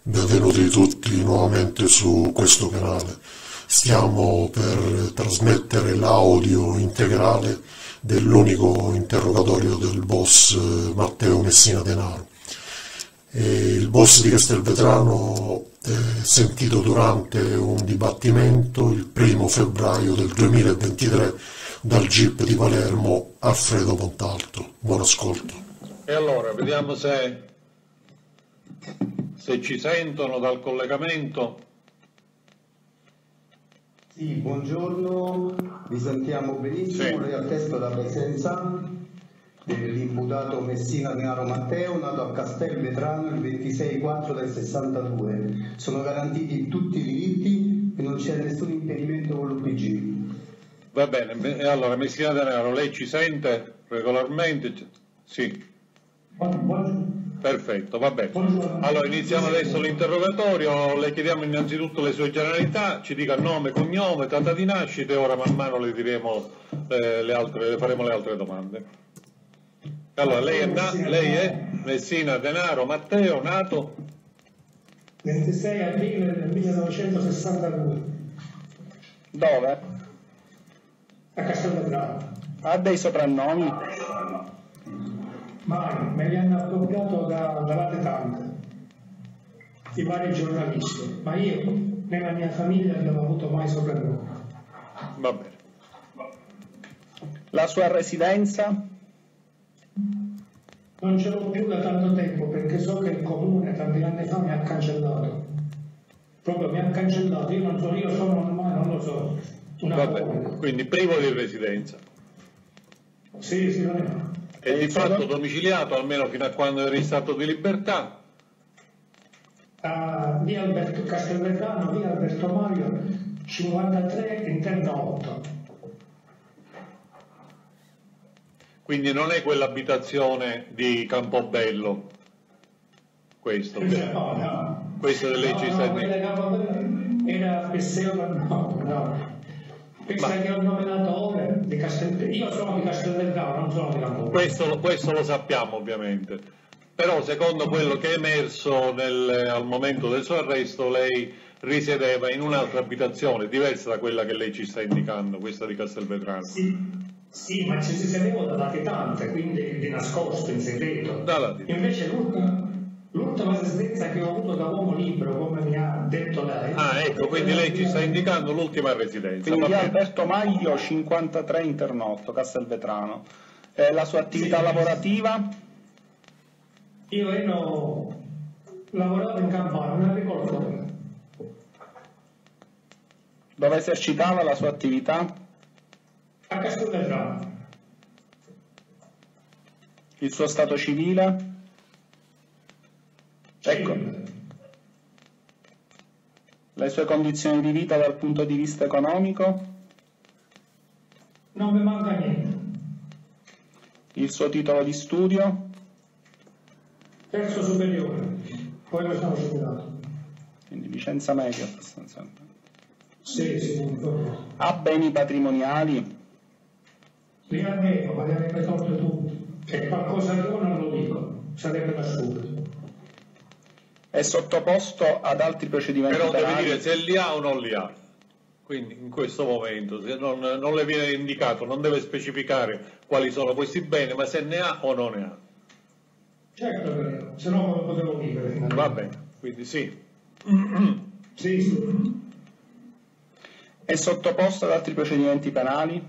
Benvenuti tutti nuovamente su questo canale. Stiamo per trasmettere l'audio integrale dell'unico interrogatorio del boss Matteo Messina Denaro. Il boss di Castelvetrano è sentito durante un dibattimento il 1° febbraio del 2023 dal GIP di Palermo Alfredo Montalto. Buon ascolto. E allora, vediamo se ci sentono dal collegamento. Sì, buongiorno, vi sentiamo benissimo. Sì. Lei attesta la presenza dell'imputato Messina Denaro Matteo, nato a Castelvetrano il 26/4 del 62. Sono garantiti tutti i diritti e non c'è nessun impedimento con l'UPG. Va bene, e allora Messina Denaro, lei ci sente regolarmente? Sì. Perfetto, va bene. Allora iniziamo adesso l'interrogatorio, le chiediamo innanzitutto le sue generalità, ci dica nome, cognome, data di nascita e ora man mano le diremo le faremo le altre domande. Allora, lei è Messina Denaro Matteo, nato? 26 aprile del 1962. Dove? A Castelvetrano. Ha dei soprannomi? Mai, me li hanno accoppiato da latitante i vari giornalisti, ma io nella mia famiglia non ho avuto mai soprannomi. Va bene. La sua residenza? Non ce l'ho più da tanto tempo perché so che il comune tanti anni fa mi ha cancellato. Proprio mi ha cancellato, io sono ormai, non lo so, una Va bene, povera. quindi privo di residenza. Sì, non è. E di fatto domiciliato almeno fino a quando eri in stato di libertà? Via Alberto Castelvetrano, via Alberto Mario, 53, interno 8. Quindi non è quell'abitazione di Campobello, questo? No. Questo che lei ci sta dicendo? Era Pesseo, no. Pensa che ho nominato ora di Castelvetrano. Io sono di Castelvetrano, non sono di Campobello. Questo lo sappiamo ovviamente, però secondo quello che è emerso al momento del suo arresto lei risiedeva in un'altra abitazione diversa da quella che lei ci sta indicando, questa di Castelvetrano. Sì, ma ci si sedeva da latitante, quindi di nascosto, in segreto. Invece l'ultima residenza che ho avuto da uomo libero, come mi ha detto lei... Ah, ecco, quindi lei ci sta indicando l'ultima residenza. Quindi Alberto Maglio, 53, interno 8, Castelvetrano. La sua attività lavorativa? Io lavoravo in Campania, un agricoltore. Dove esercitava la sua attività? A Castelvetrano. Il suo stato civile? Ecco. Le sue condizioni di vita dal punto di vista economico? Non mi manca niente. Il suo titolo di studio? Terzo superiore, poi mi sono superato. Quindi licenza media abbastanza. Sì, non ricordo. Ha beni patrimoniali? Li avevo, ma li avrebbe tolte tutti. E qualcosa che io non lo dico, sarebbe da subito. È sottoposto ad altri procedimenti Però deve penali? dire se li ha o non li ha. Quindi in questo momento se non le viene indicato, non deve specificare quali sono questi beni, ma se ne ha o non ne ha. Certo, se no come potevo vivere. Va bene, quindi sì. Sì. È sottoposto ad altri procedimenti penali?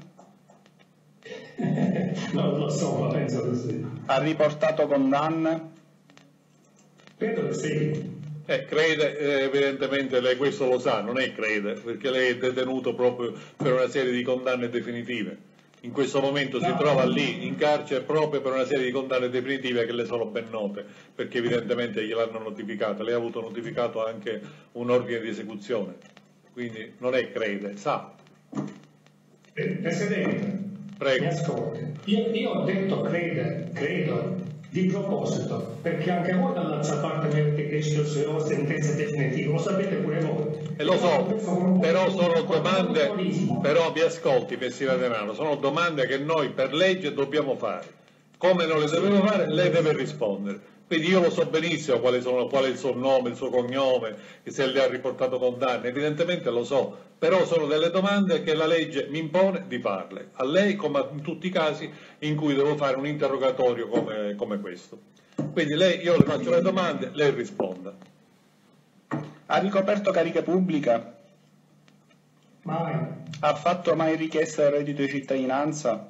Non lo so, ma penso che sì. Ha riportato condanne? Credo che sì. Crede, evidentemente lei questo lo sa, non è crede, perché lei è detenuto proprio per una serie di condanne definitive. In questo momento si trova lì in carcere proprio per una serie di condanne definitive che le sono ben note, perché evidentemente gliel'hanno notificata. Lei ha avuto notificato anche un ordine di esecuzione, quindi non è crede, sa. Presidente, Prego. mi ascolti. Io ho detto credo, di proposito, perché anche voi dall'altra parte mi avete chiesto se ho sentenza definitiva, lo sapete pure voi. E lo so, però sono domande, però mi ascolti Messina Denaro, sono domande che noi per legge dobbiamo fare. Come non le dobbiamo fare, lei deve rispondere. Quindi io lo so benissimo qual è il suo nome, il suo cognome, se le ha riportato condanne, evidentemente lo so, però sono delle domande che la legge mi impone di farle, a lei come in tutti i casi in cui devo fare un interrogatorio come questo. Quindi io le faccio le domande, lei risponda. Ha ricoperto cariche pubbliche? Mai. Ha fatto mai richiesta del reddito di cittadinanza?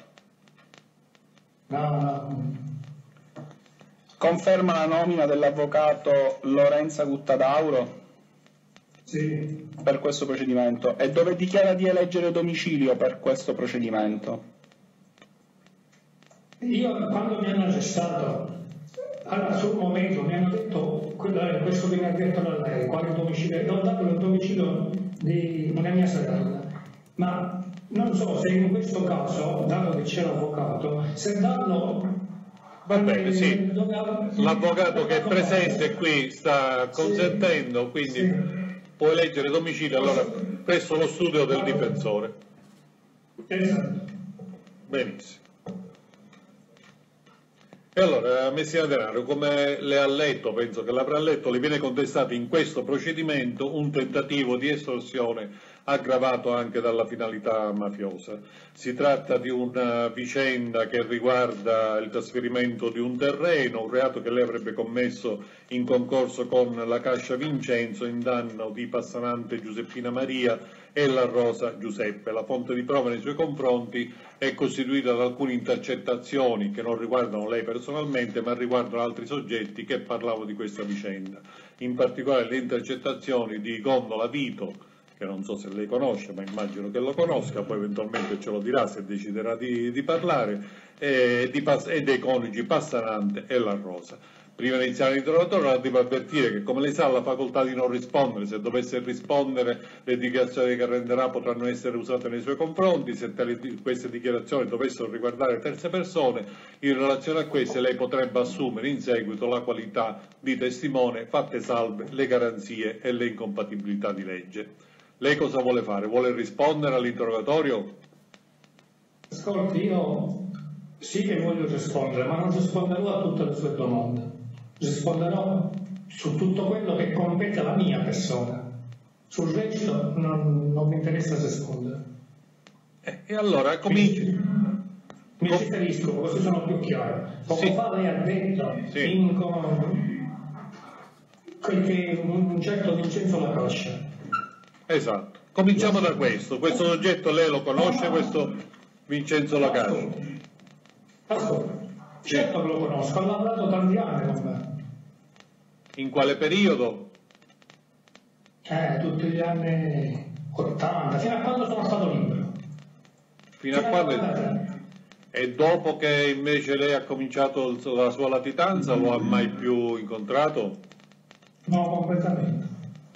No. Conferma la nomina dell'avvocato Lorenza Guttadauro? Sì. Per questo procedimento. E dove dichiara di eleggere domicilio per questo procedimento? Io quando mi hanno arrestato, sul momento mi hanno detto questo che mi ha detto da lei, quale domicilio, io ho dato il domicilio di una mia sorella, ma non so se in questo caso, dato che c'è l'avvocato, se darlo. Va bene, sì. L'avvocato che è presente qui sta consentendo, quindi può eleggere domicilio allora presso lo studio del difensore. Esatto. Benissimo. E allora, Messina Denaro, come le ha letto, penso che l'avrà letto, le viene contestato in questo procedimento un tentativo di estorsione aggravato anche dalla finalità mafiosa. Si tratta di una vicenda che riguarda il trasferimento di un terreno, un reato che lei avrebbe commesso in concorso con la Cascia Vincenzo in danno di Passanante Giuseppina Maria e la Rosa Giuseppe. La fonte di prova nei suoi confronti è costituita da alcune intercettazioni che non riguardano lei personalmente ma riguardano altri soggetti che parlavano di questa vicenda. In particolare le intercettazioni di Gondola Vito, che non so se lei conosce, ma immagino che lo conosca, poi eventualmente ce lo dirà se deciderà di parlare, e dei coniugi Passanante e La Rosa. Prima di iniziare l'interrogatorio la devo avvertire che, come lei sa, ha la facoltà di non rispondere. Se dovesse rispondere, le dichiarazioni che renderà potranno essere usate nei suoi confronti. Se queste dichiarazioni dovessero riguardare terze persone, in relazione a queste lei potrebbe assumere in seguito la qualità di testimone, fatte salve le garanzie e le incompatibilità di legge. Lei cosa vuole fare? Vuole rispondere all'interrogatorio? Ascolti, io sì che voglio rispondere, ma non risponderò a tutte le sue domande. Risponderò su tutto quello che compete alla mia persona. Sul resto non mi interessa rispondere. E allora cominci. Mi riferisco, così sono più chiaro. Poco fa lei ha detto che un certo Vincenzo La Cascia. Esatto. Cominciamo da questo. Questo soggetto lei lo conosce, questo Vincenzo La Cascia? Ascolta. Certo che lo conosco, ho lavorato tanti anni con me. In quale periodo? Tutti gli anni 80, fino a quando sono stato libero. Fino a quando? E dopo che invece lei ha cominciato la sua latitanza, lo ha mai più incontrato? No, completamente.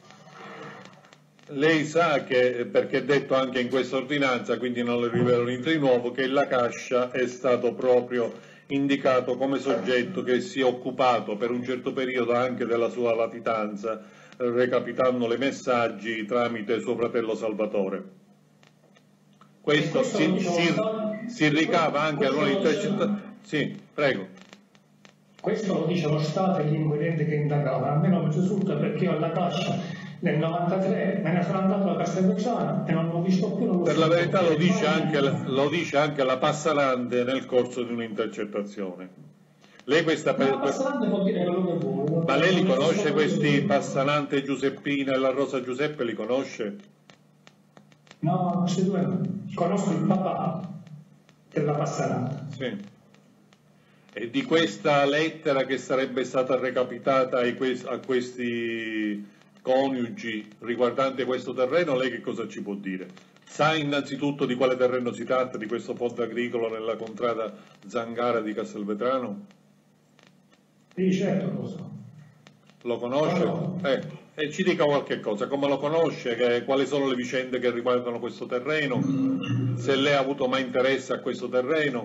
Lei sa che, perché è detto anche in questa ordinanza, quindi non le rivelo niente di nuovo, che La Cascia è stato proprio indicato come soggetto che si è occupato per un certo periodo anche della sua latitanza, recapitando le messaggi tramite suo fratello Salvatore. Questo si ricava anche a noi intercettazioni. Sì, prego. Questo lo dice lo Stato e gli inquirenti che indagavano. A me non mi risulta, perché io alla Cascia nel 93 me ne sono andato a Castelvetrano e non l'ho visto più. Per la verità lo dice anche la Passanante nel corso di un'intercettazione. Lei questa Passanante può dire quello che vuole. Ma lei li conosce questi Passanante Giuseppina e La Rosa Giuseppe, li conosce? No, questi due no. Conosco il papà della Passanante. Sì. E di questa lettera che sarebbe stata recapitata a questi coniugi riguardante questo terreno, lei che cosa ci può dire? Sa innanzitutto di quale terreno si tratta, di questo ponte agricolo nella contrada Zangara di Castelvetrano? Sì, certo lo so. Lo conosce? No. E ci dica qualche cosa, come lo conosce, quali sono le vicende che riguardano questo terreno, se lei ha avuto mai interesse a questo terreno?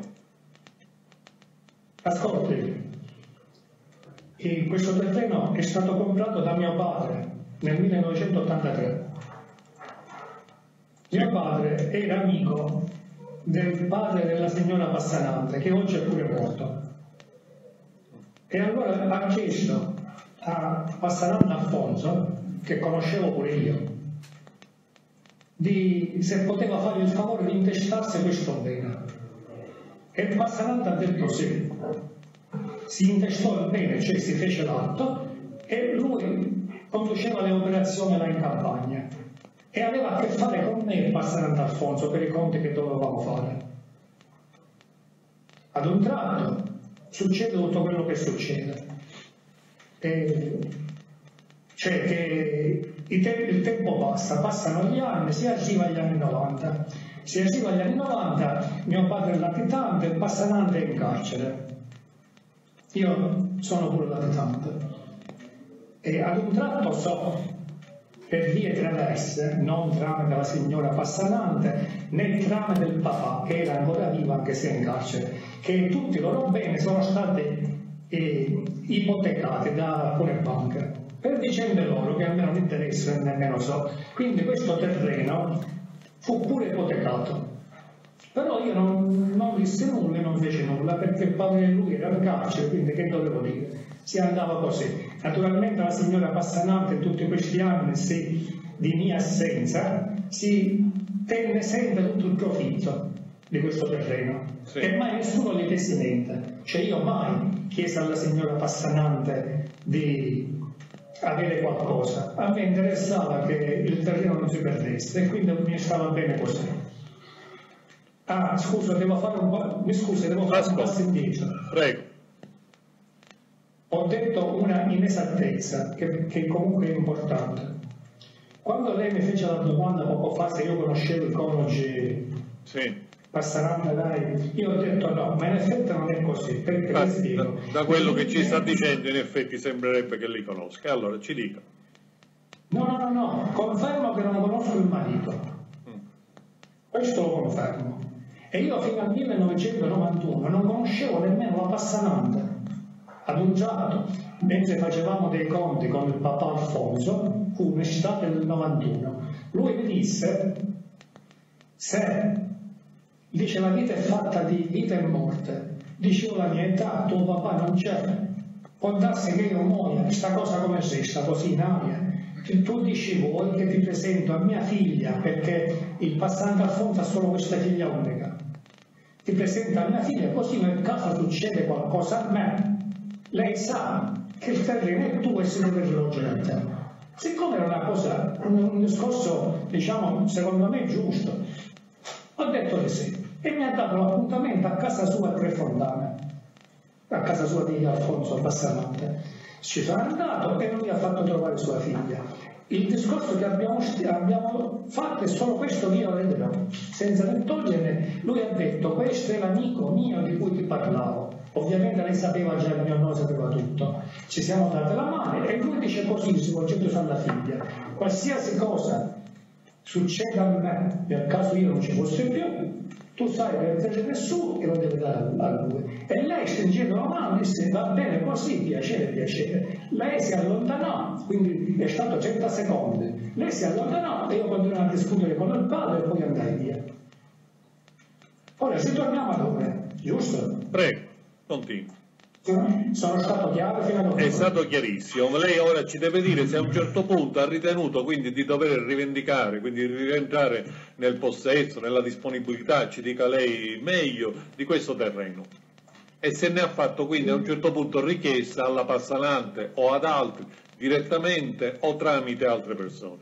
Ascolti, questo terreno è stato comprato da mio padre nel 1983. Mio padre era amico del padre della signora Passanante, che oggi è pure morto. E allora ha chiesto a Passanante Alfonso, che conoscevo pure io, se poteva fare il favore di intestarsi questo bene. E il Passanante ha detto sì. Si intestò il bene, cioè si fece l'atto, e lui conduceva le operazioni là in campagna e aveva a che fare con me il Passanante Alfonso per i conti che dovevamo fare. Ad un tratto succede tutto quello che succede, cioè che il tempo passa, passano gli anni, si arriva agli anni 90. Si arriva agli anni 90, mio padre è latitante, il Passanante è in carcere. Io sono pure latitante. E ad un tratto so, per vie traverse, non tramite la signora Passanante, né tramite del papà, che era ancora vivo anche se è in carcere, che tutti i loro beni sono stati ipotecati da alcune banche, per vicende loro che a me non interessano e nemmeno so. Quindi questo terreno fu pure ipotecato. Però io non disse nulla e non fece nulla, perché il padre di lui era in carcere, quindi che dovevo dire? Si andava così. Naturalmente la signora Passanante in tutti questi anni di mia assenza si tenne sempre tutto il profitto di questo terreno, sì. E mai nessuno gli chiese niente. Cioè io mai chiesi alla signora Passanante di avere qualcosa. A me interessava che il terreno non si perdesse e quindi mi stava bene così. Ah, scusa, devo fare un passo indietro. Prego. Ho detto una inesattezza che comunque è importante. Quando lei mi fece la domanda poco fa se io conoscevo i coniugi Passanante, io ho detto no, ma in effetti non è così. Perché da quello che ci sta dicendo, in effetti sembrerebbe che li conosca. Allora ci dica. No, confermo che non conosco il marito. Questo lo confermo. E io fino al 1991 non conoscevo nemmeno la Passanante. Ad un tratto, mentre facevamo dei conti con il papà Alfonso, fu un'estate del 91, lui mi disse, dice la vita è fatta di vita e morte, dicevo la mia età, tuo papà non c'è, può darsi che io muoia, questa cosa come se sta così in aria. Tu dici vuoi che ti presento a mia figlia, perché il Passanante Alfonso ha solo questa figlia unica, ti presento a mia figlia, così nel caso succede qualcosa a me, lei sa che il terreno è tuo e si deve rivolgere a te. Siccome era un discorso, diciamo, secondo me giusto, ho detto di sì e mi ha dato l'appuntamento a casa sua a Tre Fontane, a casa sua di Alfonso Passanante. Ci sono andato e lui ha fatto trovare sua figlia. Il discorso che abbiamo fatto è solo questo che io vedrò, senza né toglierne. Lui ha detto questo è l'amico mio di cui ti parlavo. Ovviamente lei sapeva già il mio nome, sapeva tutto. Ci siamo date la mano e lui dice così, rivolgendosi alla figlia: qualsiasi cosa succeda a me, nel caso io non ci fossi più, tu sai che non c'è nessuno che lo deve dare a lui. E lei, stringendo la mano, disse va bene così, piacere. Lei si allontanò, quindi è stato 30 secondi. Lei si allontanò e io continuavo a discutere con il padre e poi andai via. Ora ci torniamo a dove, giusto? Prego, continui. Sono stato chiaro fino a È stato chiarissimo. Lei ora ci deve dire se a un certo punto ha ritenuto quindi di dover rivendicare, quindi rientrare nel possesso, nella disponibilità, ci dica lei meglio, di questo terreno. E se ne ha fatto quindi a un certo punto richiesta alla Passanante o ad altri, direttamente o tramite altre persone.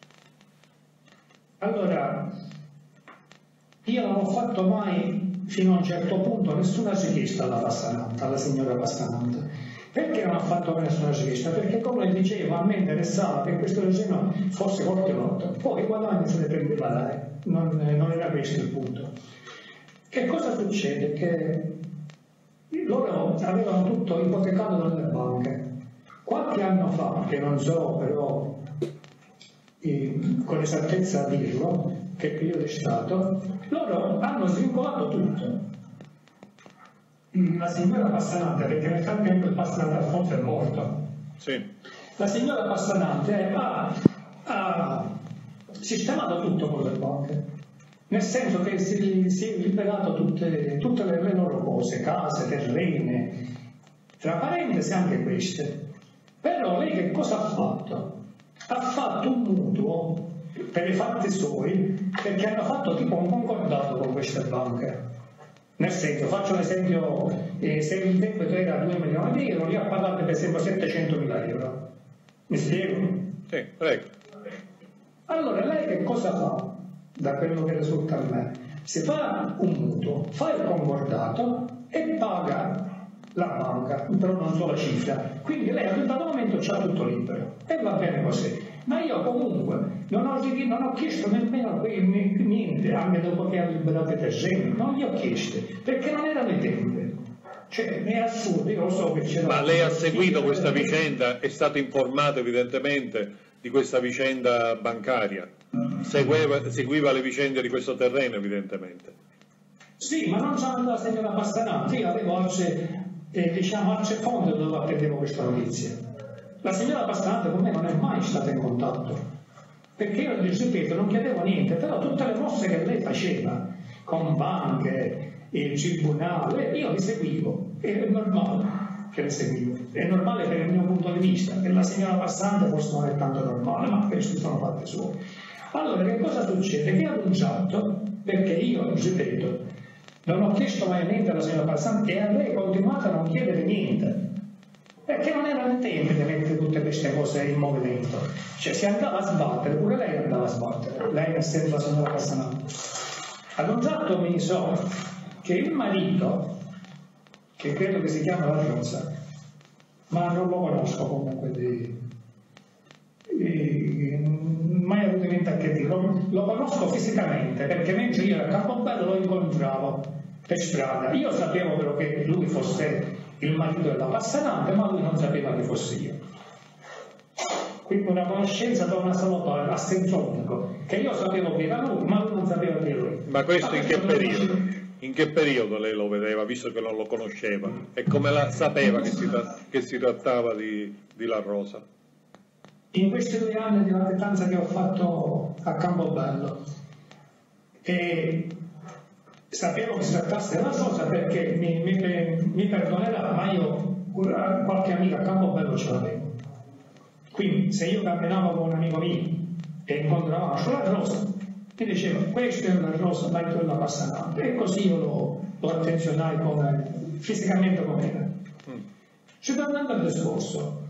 Allora, io non ho fatto mai fino a un certo punto nessuna richiesta alla signora Passanante. Perché non ha fatto nessuna richiesta? Perché, come dicevo, a me interessava che questo terreno fosse coltivato, poi i guadagni se ne prendeva lei, non era questo il punto. Che cosa succede? Che loro avevano tutto ipotecato dalle banche. Qualche anno fa, che non so però con esattezza a dirlo, che periodo è stato, loro hanno svincolato tutto. La signora Passanante, perché nel frattempo il Passanante Alfonso è morto, sì. La signora Passanante ha sistemato tutto con le banche, nel senso che si è liberato tutte le loro cose, case, terreni, Tra parentesi anche queste. Però lei che cosa ha fatto? Ha fatto un mutuo per i fatti suoi, perché hanno fatto tipo un concordato con queste banche. Nel senso, faccio un esempio, se il debito era 2 milioni di euro, gli ha pagato per esempio 700.000 euro. Mi spiego? Sì, prego. Allora lei che cosa fa? Da quello che risulta a me, si fa un mutuo, fa il concordato e paga la banca, però non so la cifra, quindi lei a tutto momento c'ha tutto libero e va bene così. Ma io comunque non ho chiesto nemmeno niente, anche dopo che ha liberato i terreni, non gli ho chiesto, perché non erano i tempi. Cioè, è assurdo, io lo so che c'era... Ma lei ha seguito questa vicenda, è stato informato evidentemente di questa vicenda bancaria, seguiva le vicende di questo terreno evidentemente. Sì, ma non c'era la signora Passanante, io avevo altre fonti dove attendevo questa notizia. La signora Passanante con me non è mai stata in contatto, perché io, ripeto, non chiedevo niente, però tutte le mosse che lei faceva, con banche, il tribunale, io li seguivo, è normale che le seguivo, è normale per il mio punto di vista, che la signora Passante forse non è tanto normale, ma questi sono fatti suoi. Allora che cosa succede? Che ad un certo, perché io, ripeto, non ho chiesto mai niente alla signora Passante e a lei continuate a non chiedere niente, perché non era il tempo di mettere tutte queste cose in movimento, cioè si andava a sbattere, pure lei andava a sbattere, lei essendo la signora Passante. Ad un certo mi so che il marito, che credo che si chiama La Rosa, ma non lo conosco comunque, mai avuto niente a che dire, lo conosco fisicamente, perché mentre io ero a Campobello lo incontravo per strada. Io sapevo però che lui fosse il marito della Passanante, ma lui non sapeva che fossi io. Quindi una conoscenza da una sola parte, a senso unico, che io sapevo che era lui, ma lui non sapeva che era lui. Ma questo in che periodo? In che periodo lei lo vedeva, visto che non lo conosceva? E come la sapeva che si trattava di La Rosa? In questi 2 anni di latitanza che ho fatto a Campobello, e sapevo che si trattasse della Rosa perché mi perdonerà, ma io qualche amico a Campobello ce l'avevo. Quindi se io camminavo con un amico mio e incontravamo sulla Rosa, mi diceva questa è una Rosa, ma tu è la Passanante, e così io lo attenzionai fisicamente come era. Ci tornando al discorso,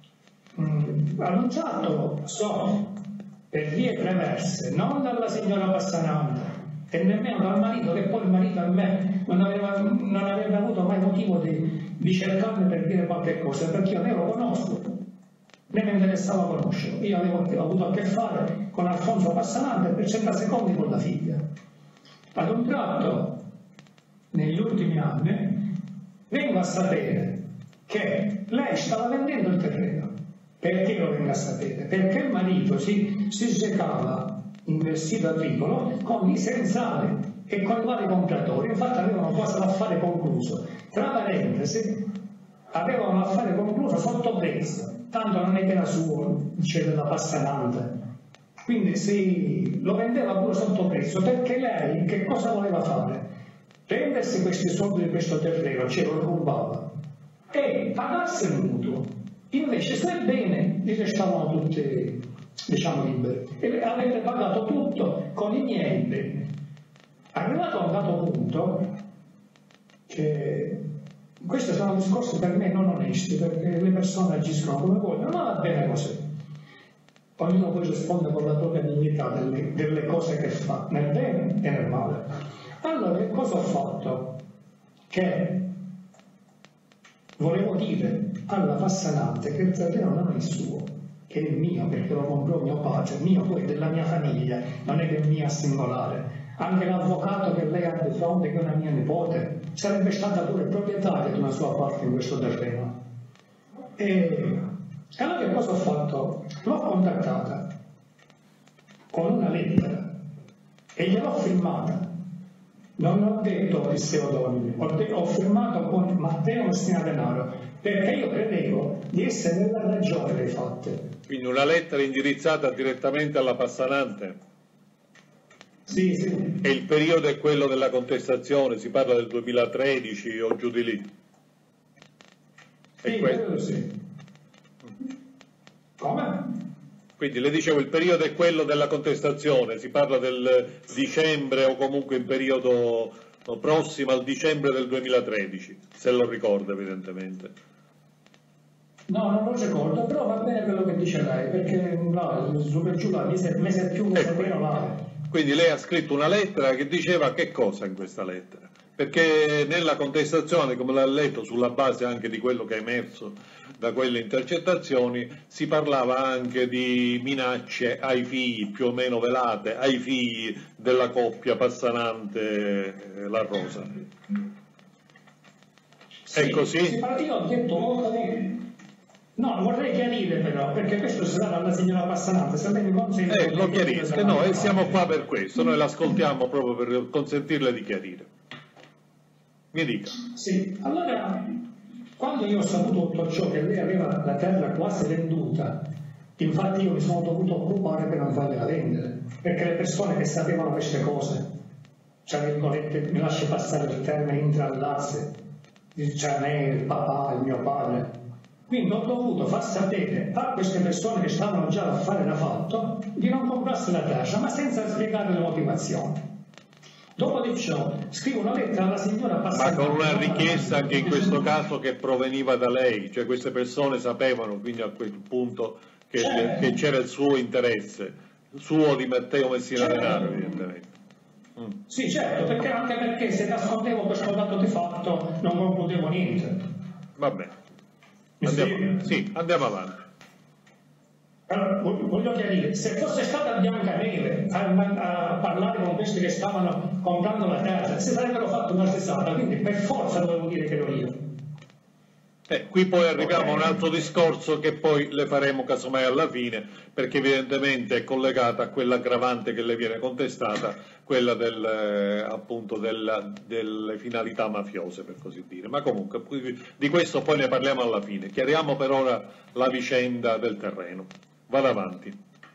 annunciato so per vie premerse, non dalla signora Passanante e nemmeno dal marito, che poi il marito a me non avrebbe avuto mai motivo di cercarmi per dire qualche cosa, perché io ne lo conosco, né mi interessava conoscerlo. Io avevo avuto a che fare con Alfonso Passanante per 30 secondi con la figlia. Ad un tratto, negli ultimi anni, vengo a sapere che lei stava vendendo il terreno. Perché lo vengo a sapere? Perché il marito si recava in vestito agricolo con i senzali e con i vari compratori. Infatti avevano quasi l'affare concluso. Tra parentesi, avevano l'affare concluso sotto prezzo, tanto non è che era suo, c'è della Passanante. Quindi lo vendeva pure sotto prezzo, perché lei che cosa voleva fare? Prendersi questi soldi di questo terreno, ce lo rubava, e pagarsi il mutuo. Invece se bene gli restavano tutti, diciamo, liberi, e avete pagato tutto con i miei beni. Arrivato a un dato punto che questi sono discorsi per me non onesti, perché le persone agiscono come vogliono, ma va bene così. Ognuno poi risponde con la propria dignità delle cose che fa, nel bene e nel male. Allora, che cosa ho fatto? Che volevo dire alla Passanante che il terreno non è il suo, che è il mio, perché lo comprò mio padre, mio poi della mia famiglia, non è che è mia singolare. Anche l'avvocato che lei ha di fronte, che è una mia nipote, sarebbe stata pure proprietaria di una sua parte in questo terreno. E allora che cosa ho fatto? L'ho contattata con una lettera e gliel'ho firmata. Non ho detto il pseudonimo, ho firmato con Matteo Messina Denaro, perché io credevo di essere nella ragione dei fatti. Quindi una lettera indirizzata direttamente alla Passanante? Sì, sì. E il periodo è quello della contestazione, si parla del 2013 o giù di lì? Sì, quello sì. Come? Quindi le dicevo, il periodo è quello della contestazione, si parla del dicembre o comunque in periodo prossimo al dicembre del 2013, se lo ricorda evidentemente. No, non lo ricordo, però va bene quello che dice lei, perché no, su per giù là, mese più, mese meno vale. Quindi lei ha scritto una lettera che diceva che cosa in questa lettera? Perché nella contestazione, come l'ha letto sulla base anche di quello che è emerso da quelle intercettazioni, si parlava anche di minacce ai figli, più o meno velate, ai figli della coppia Passanante La Rosa. Sì, è così? Io ho detto no, vorrei chiarire però, perché questo si dà alla signora Passanante, se lei mi consente... Lo chiarisca, noi siamo qua per questo, noi l'ascoltiamo proprio per consentirle di chiarire. Mi dica. Sì, allora, quando io ho saputo tutto ciò, che lei aveva la terra quasi venduta, infatti io mi sono dovuto occupare per non farla vendere, perché le persone che sapevano queste cose, tra virgolette, mi lasci passare il termine, intrallarsi, cioè me, il papà, il mio padre, quindi ho dovuto far sapere a queste persone che stavano già a fare da fatto di non comprarsi la terra, ma senza spiegare le motivazioni. Dopo di ciò scrivo una lettera alla signora Passanante. Ma con una richiesta anche in questo caso che proveniva da lei, cioè queste persone sapevano quindi a quel punto che c'era il suo interesse, suo di Matteo Messina Denaro evidentemente. Sì, certo, anche perché se nascondevo questo dato di fatto non concludevo niente. Va bene. Sì, andiamo avanti. Allora, voglio chiarire, se fosse stata Biancaneve a parlare con questi che stavano comprando la terra, si sarebbero fatto una stessata, quindi per forza dovevo dire che ero io. Qui poi arriviamo a un altro discorso che poi le faremo casomai alla fine, perché evidentemente è collegata a quell'aggravante che le viene contestata, quella appunto delle finalità mafiose, per così dire. Ma comunque di questo poi ne parliamo alla fine. Chiariamo per ora la vicenda del terreno. Vado avanti.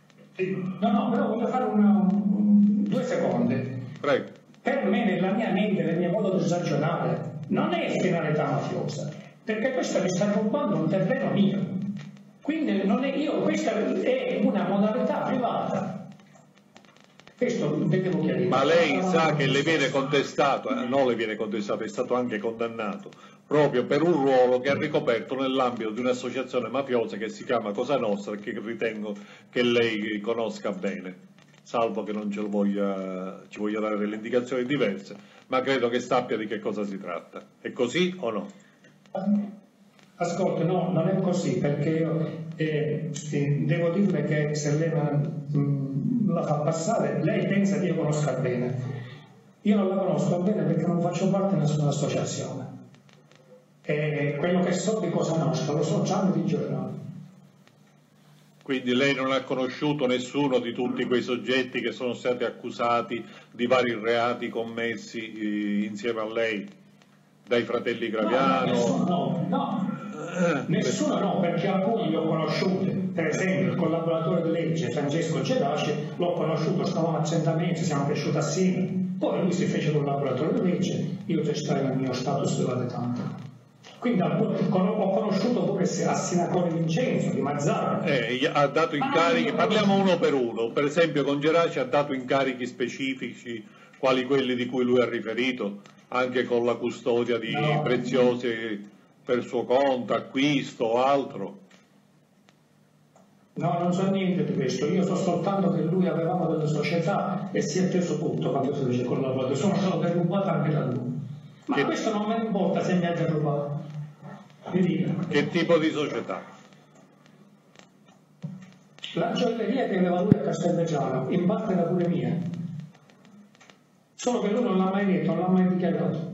No, però voglio fare 2 secondi. Prego. Per me, nella mia mente, nel mio modo di ragionare, non è finalità mafiosa, perché questo mi sta rubando un terreno mio. Quindi non è questa è una modalità privata. Questo devo chiarire. Ma lei sa che le viene contestato, non le viene contestato, è stato anche condannato, proprio per un ruolo che ha ricoperto nell'ambito di un'associazione mafiosa che si chiama Cosa Nostra e che ritengo che lei conosca bene, salvo che non ci voglia dare delle indicazioni diverse, ma credo che sappia di che cosa si tratta. È così o no? Ascolta, no, non è così, perché io devo dirle che se lei la fa passare, lei pensa che io conosca bene. Io non la conosco bene perché non faccio parte di nessuna associazione. E quello che so di Cosa Nostra lo so già di giornali. Quindi lei non ha conosciuto nessuno di tutti quei soggetti che sono stati accusati di vari reati commessi insieme a lei, dai fratelli Graviano? Nessuno no, perché alcuni li ho conosciuti. Per esempio il collaboratore di legge Francesco Geraci l'ho conosciuto, stavamo a Centamenti, siamo cresciuti assieme. Poi lui si fece collaboratore di legge, io testai il mio status della detanta. Quindi ho conosciuto pure Assinatore Vincenzo di Mazzara. Ha dato incarichi, parliamo uno per uno, per esempio con Geraci ha dato incarichi specifici, quali quelli di cui lui ha riferito, anche con la custodia di preziosi per suo conto, acquisto o altro. No, non so niente di questo, io so soltanto che lui avevamo delle società e si è preso tutto quando si fece collaboratore, sono stato derubato anche da lui. Ma questo non me ne importa se mi ha derubato. Che tipo di società? La gioielleria che aveva lui a Castelvetrano, in parte era pure mia. Solo che lui non l'ha mai detto, non l'ha mai dichiarato.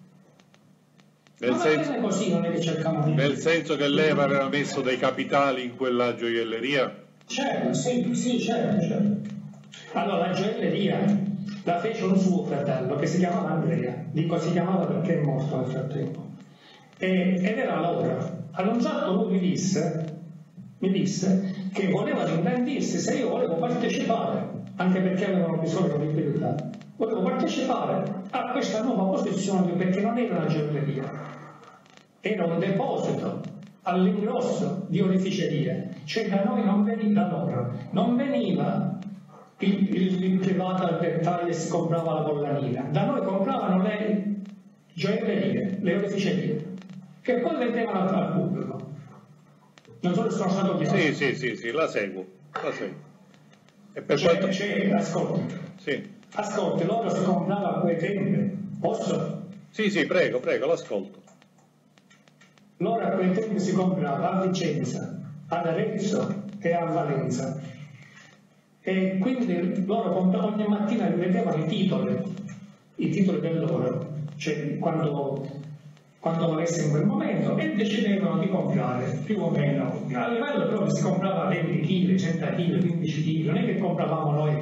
Nel senso che lei aveva messo dei capitali in quella gioielleria? Certo, sì, certo. Allora, la gioielleria la fece un suo fratello che si chiamava Andrea. Dico si chiamava perché è morto nel frattempo. Ed era l'ora. Ad un certo lui mi disse che voleva rinvendirsi se io volevo partecipare, anche perché avevano bisogno di liquidità. Volevo partecipare a questa nuova posizione perché non era una gioielleria, era un deposito all'ingrosso di oreficerie, cioè da noi non veniva, da loro, non veniva il privato al dettaglio e si comprava la collanina, da noi compravano le gioiellerie, le oreficerie, che poi vendevano al pubblico. Non so se sono stato chiaro. Sì, la seguo. E per quanto... Ascolti, loro si comprava a quei tempi, posso? Sì, prego, l'ascolto. Loro a quei tempi si comprava a Vicenza, ad Arezzo e a Valenza. E quindi loro ogni mattina rivedevano i titoli dell'oro, cioè quando avesse in quel momento, e decidevano di comprare più o meno. A livello proprio si comprava 20 kg, 100 kg, 15 kg, non è che compravamo noi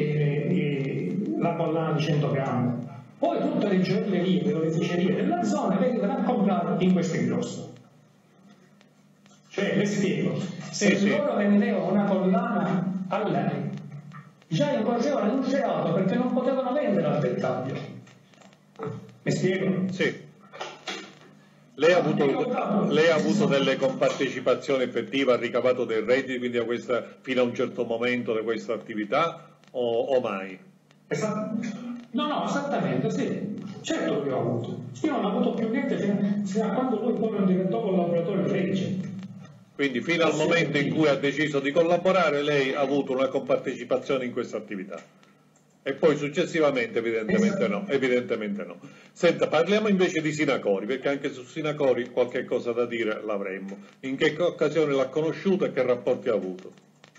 la collana di 100 grammi. Poi tutte le gioiellerie, le oreficerie della zona venivano a comprare in questo ingrosso. Cioè, le spiego, se loro vendevano una collana a lei, già incorrevano in un reato perché non potevano vendere al dettaglio. Mi spiego? Sì. Lei ha avuto delle compartecipazioni effettive al ricavato dei redditi, quindi fino a un certo momento di questa attività, o mai? No, esattamente, sì. Certo che ho avuto. Io non ho avuto più niente fino a quando lui poi non diventò collaboratore di legge. Quindi fino al momento in cui ha deciso di collaborare, lei ha avuto una compartecipazione in questa attività. E poi successivamente evidentemente no. Senta, parliamo invece di Sinacori, perché anche su Sinacori qualche cosa da dire l'avremmo. In che occasione l'ha conosciuto e che rapporti ha avuto?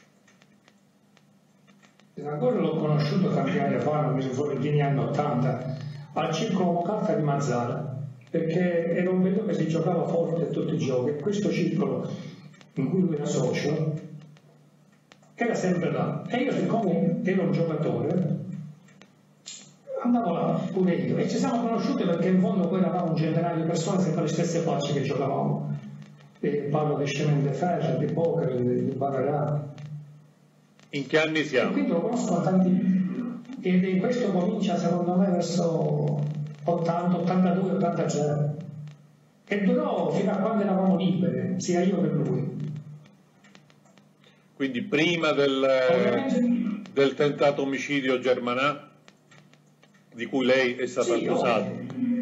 Sinacori l'ho conosciuto tanti anni fa, non mi ricordo, negli anni 80, al Circolo Mocarta di Mazzara, perché era un periodo che si giocava forte a tutti i giochi, e questo circolo in cui lui era socio era sempre là, e io siccome ero un giocatore andavo là pure io, e ci siamo conosciuti perché in fondo poi eravamo un centinaio di persone sempre le stesse facce che giocavamo, e parlo di Chemin de Fer, di poker, di baccarat. In che anni siamo? E quindi lo conosco da tanti, e questo comincia secondo me verso 80, 82, 83, e durò fino a quando eravamo liberi, sia io che lui. Quindi prima del tentato omicidio Germanà, di cui lei è stato accusato?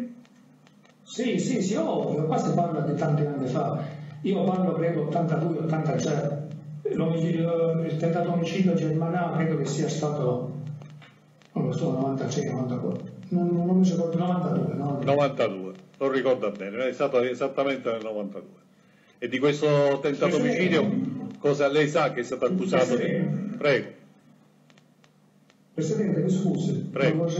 Sì, ovvio, qua si parla di tanti anni fa, io parlo credo 82, 83, il tentato omicidio Germanà credo che sia stato, non lo so, 96, 94, non mi ricordo, 92, lo ricorda bene, è stato esattamente nel 92. E di questo tentato omicidio cosa lei sa che è stato accusato? Prego. Presidente, mi scusi,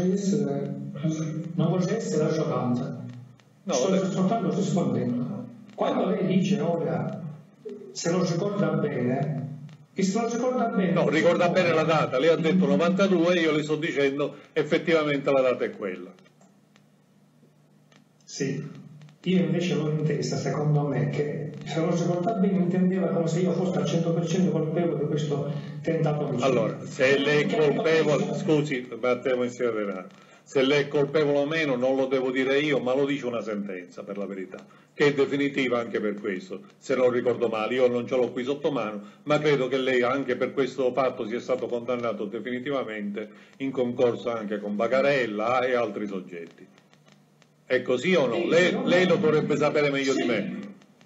non vorrei essere arrogante, sto soltanto rispondendo. Quando lei dice ora se lo ricorda bene, no, ricorda bene la data, lei ha detto 92 e io le sto dicendo effettivamente la data è quella. Sì, io invece l'ho intesa, secondo me, che se lo ricorda bene intendeva come se io fossi al 100% colpevole di questo tentato omicidio. Allora, se lei è colpevole, scusi Matteo Messina, se lei è colpevole o meno non lo devo dire io, ma lo dice una sentenza, per la verità, che è definitiva anche per questo, se non ricordo male. Io non ce l'ho qui sotto mano, ma credo che lei anche per questo fatto sia stato condannato definitivamente in concorso anche con Bagarella e altri soggetti. È così o no? Lei lo dovrebbe sapere meglio di me.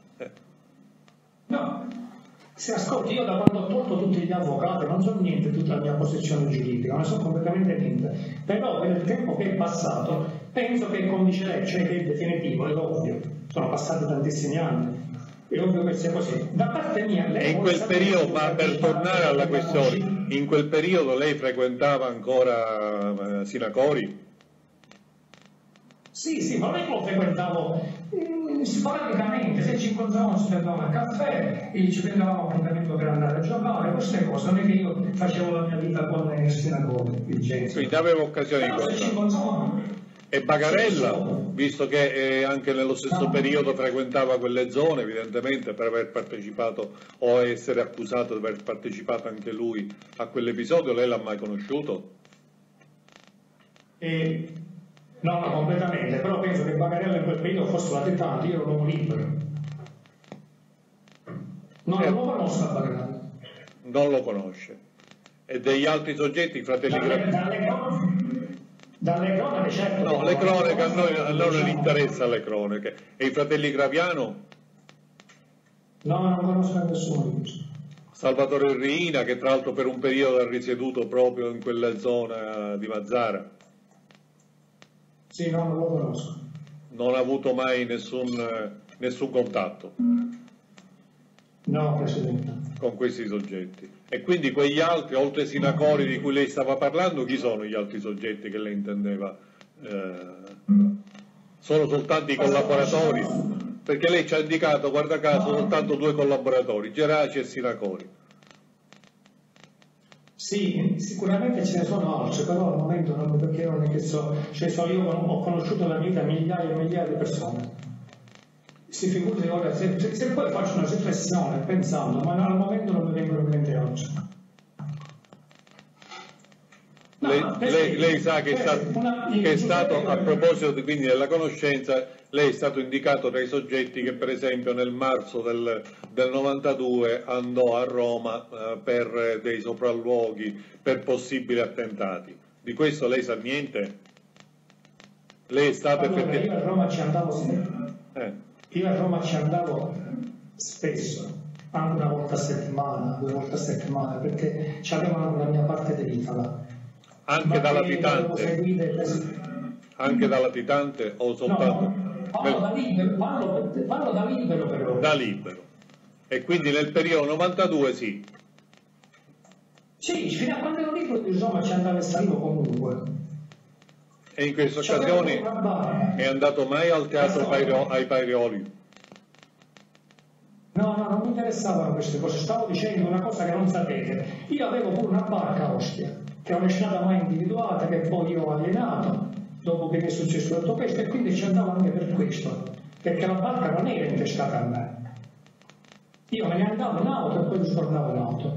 No, se ascolti, io da quando ho tolto tutti gli avvocati non so niente di tutta la mia posizione giuridica, non so completamente niente, però per il tempo che è passato penso che condice, cioè che è definitivo, è ovvio, sono passati tantissimi anni, è ovvio che sia così. Da parte mia, lei... E in quel periodo, ma per tornare alla questione, in quel periodo lei frequentava ancora Sinacori? Sì, ma non è che lo frequentavo sporadicamente, se ci incontravamo ci prendevamo il caffè, ci prendevamo appuntamento per andare a giocare, queste cose, non è che io facevo la mia vita con il Sinacori, Vincenzo. Quindi avevo occasione di incontrare. E Bagarella, visto che anche nello stesso periodo frequentava quelle zone, evidentemente per aver partecipato o essere accusato di aver partecipato anche lui a quell'episodio, lei l'ha mai conosciuto? No, completamente, però penso che Bagarella in quel periodo fosse latitante, io ero un uomo libero. No, non lo conosco a Baghdad. Non lo conosce. E degli altri soggetti, i fratelli Graviano? Dalle cronache, certo. No, le cronache a noi non interessa le cronache. E i fratelli Graviano? No, non conosco nessuno di questo. Salvatore Riina, che tra l'altro per un periodo ha risieduto proprio in quella zona di Mazara. Sì, no, non lo conosco. Non ha avuto mai nessun contatto No, Presidente. con questi soggetti. E quindi quegli altri, oltre ai sinacori di cui lei stava parlando, chi sono gli altri soggetti che lei intendeva? Sono soltanto i collaboratori? Perché lei ci ha indicato, guarda caso, soltanto 2 collaboratori, Geraci e Sinacori. Sì, sicuramente ce ne sono altri, però al momento non, perché non è che so, cioè io ho conosciuto nella vita migliaia e migliaia di persone. Si figuri ora, se poi faccio una riflessione pensando, ma al momento non mi vengono in mente oggi. No, lei sa che è stato, a proposito quindi della conoscenza, lei è stato indicato tra i soggetti che per esempio nel marzo del 92 andò a Roma per dei sopralluoghi, per possibili attentati. Di questo lei sa niente? Lei è stato allora, io a Roma ci andavo sempre. Io a Roma ci andavo spesso, anche una volta a settimana, 2 volte a settimana, perché c'avevano la mia parte di vita là. Anche da latitante? Anche da latitante o soltanto? No, parlo da libero però. Da libero. E quindi nel periodo 92 sì? Sì, fino a quando ero libero di Roma ci andavo e salivo comunque. E in queste occasioni è andato mai al teatro ai Parioli? No, non mi interessavano queste cose, stavo dicendo una cosa che non sapete. Io avevo pure una barca a Ostia, che non è stata mai individuata, che poi io ho allenato, dopo che mi è successo tutto questo, e quindi ci andavo anche per questo, perché la barca non era intestata a me. Io me ne andavo in auto e poi ritornavo in auto.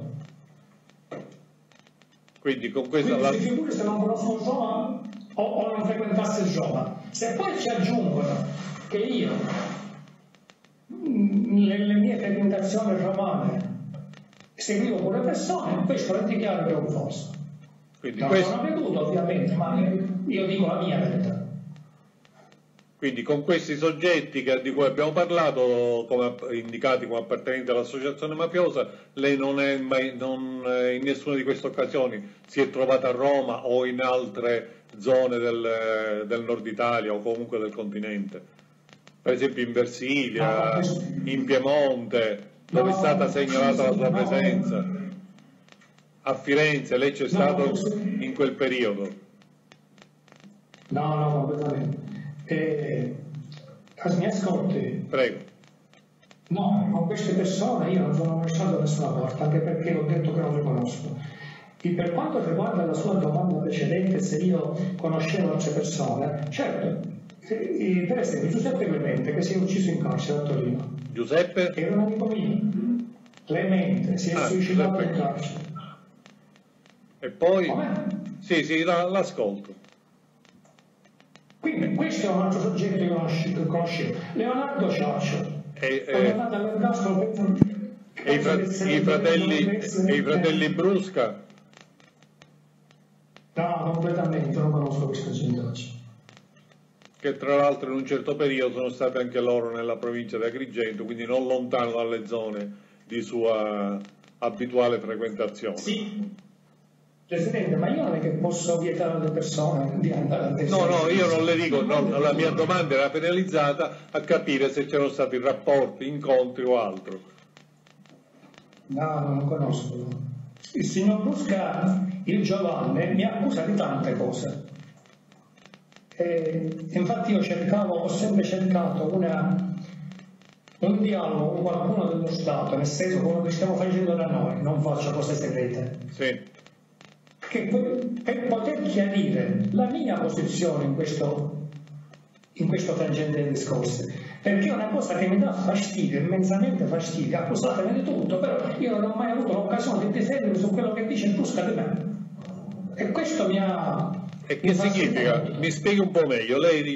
Quindi con questa... Quindi si figuri se non conosco Roma o non frequentasse Roma. Se poi ci aggiungono che io, nelle mie frequentazioni romane, seguivo pure persone, questo lo dichiaro che è un falso. Non sono veduto ovviamente, ma io dico la mia verità. Quindi con questi soggetti di cui abbiamo parlato, indicati come appartenenti all'associazione mafiosa, lei non è mai, in nessuna di queste occasioni si è trovata a Roma o in altre zone del nord Italia o comunque del continente? Per esempio in Versilia, in Piemonte, dove è stata segnalata la sua presenza? A Firenze, lei c'è stato in quel periodo? No, completamente. Mi ascolti? Prego. No, con queste persone io non sono mai stato da nessuna parte, anche perché ho detto che non le conosco. E per quanto riguarda la sua domanda precedente, se io conoscevo altre persone, certo, per esempio Giuseppe Clemente, che si è ucciso in carcere a Torino. Giuseppe? Era un amico mio. Clemente si è suicidato in carcere. E poi? Come? Sì, l'ascolto. Quindi questo è un altro soggetto che conoscevo. Leonardo Ciaccio. E i fratelli Brusca? No, completamente, non conosco questa gente oggi. Che tra l'altro in un certo periodo sono stati anche loro nella provincia di Agrigento, quindi non lontano dalle zone di sua abituale frequentazione. Sì. Presidente, ma io non è che posso vietare alle persone di andare a testare. No, io non le dico, la mia domanda era finalizzata a capire se c'erano stati rapporti, incontri o altro. No, non conosco. Il signor Brusca, il Giovanni, mi accusa di tante cose. Infatti io ho sempre cercato un dialogo con qualcuno dello Stato, nel senso quello che stiamo facendo da noi, non faccio cose segrete. Sì. Per poter chiarire la mia posizione in questo tangente dei discorsi, perché è una cosa che mi dà fastidio, immensamente fastidio, accusatemi di tutto, però io non ho mai avuto l'occasione di difendermi su quello che dice il Brusca di me, e questo mi ha... E che significa? Mi spieghi un po' meglio. Lei dice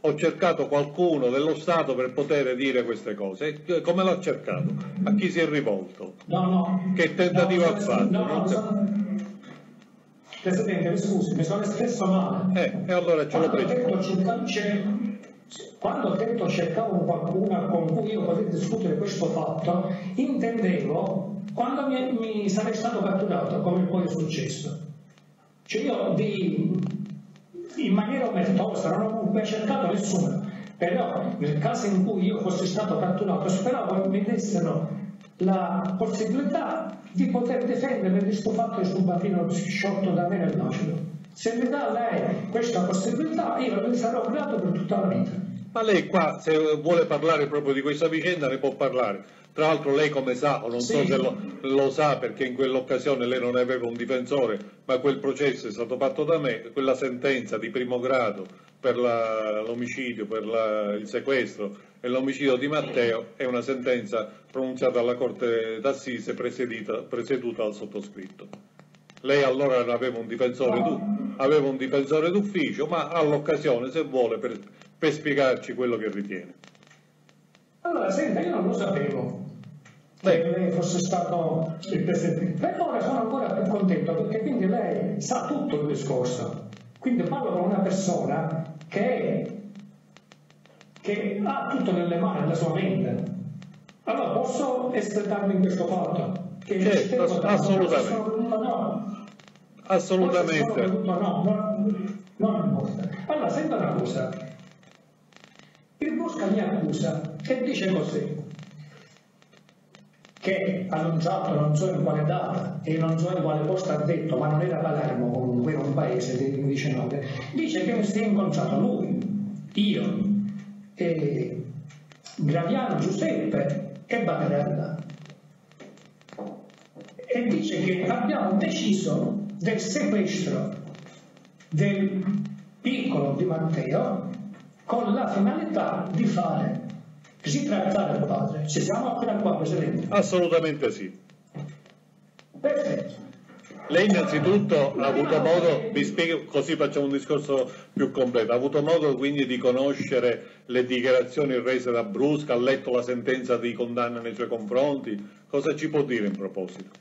ho cercato qualcuno dello Stato per poter dire queste cose. Come l'ha cercato? A chi si è rivolto? No. Che tentativo ha fatto? Presidente, mi scusi, mi sono espresso male. E allora ce lo preciso. Quando ho detto cercavo qualcuno con cui io potevo discutere questo fatto, intendevo quando mi sarei stato catturato, come poi è successo. Cioè io in maniera omertosa non ho mai cercato nessuno, però nel caso in cui io fossi stato catturato speravo che mi dessero la possibilità di poter difendere questo fatto di submarino sciolto da me nell'acido. Se mi dà lei questa possibilità io le sarò grato per tutta la vita. Ma lei qua, se vuole parlare proprio di questa vicenda, ne può parlare. Tra l'altro lei, come sa, o non so se lo sa, perché in quell'occasione lei non aveva un difensore, ma quel processo è stato fatto da me, quella sentenza di primo grado per l'omicidio, per il sequestro e l'omicidio di Matteo è una sentenza pronunciata dalla Corte d'Assise presieduta dal sottoscritto. Lei allora aveva un difensore d'ufficio, ma all'occasione, se vuole, per spiegarci quello che ritiene. Allora, senta, io non lo sapevo che lei fosse stato il presidente, però ora sono ancora più contento perché quindi lei sa tutto il discorso, quindi parlo con una persona che ha tutto nelle mani, nella sua mente. Allora posso espletarmi in questo fatto? Che assolutamente. Non importa. Allora, senta una cosa. Il Brusca mi accusa e dice così, che annunciato non so in quale data e non so in quale posto ha detto, ma non era Palermo comunque, era un paese del vicino, dice che mi si è incontrato lui, io, e Graviano Giuseppe e Bagarella, e dice che abbiamo deciso del sequestro del piccolo Di Matteo con la finalità di fare ritrattare il padre. Ci siamo appena qua, Presidente? Assolutamente sì. Perfetto. Lei innanzitutto ha avuto modo, vi spiego così facciamo un discorso più completo, ha avuto modo quindi di conoscere le dichiarazioni rese da Brusca, ha letto la sentenza di condanna nei suoi confronti, cosa ci può dire in proposito?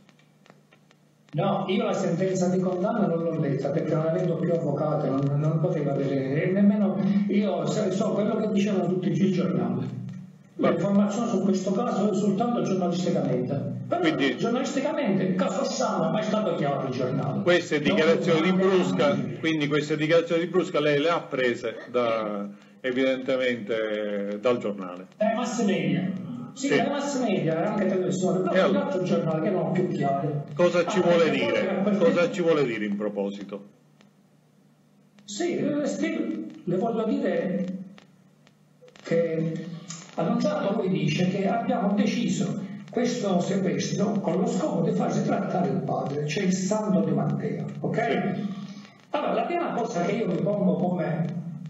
No, io la sentenza di condanna non l'ho letta perché non avendo più avvocato non potevo avere, nemmeno io so quello che dicevano tutti i giornali. L'informazione su questo caso soltanto giornalisticamente. Però quindi, giornalisticamente il caso Ossama ma è stato chiaro il giornale. Queste dichiarazioni di Brusca, quindi queste dichiarazioni di Brusca lei le ha prese evidentemente dal giornale. Mass media. Sì, la mass media, anche televisione, però allora, l'altro giornale che non ho più chiaro. Cosa ci vuole dire? Cosa ci vuole dire in proposito? Sì, le voglio dire che annunciato lui dice che abbiamo deciso questo sequestro con lo scopo di far ritrattare il padre, cioè il santo Di Matteo, ok? Sì. Allora, la prima cosa che io mi pongo come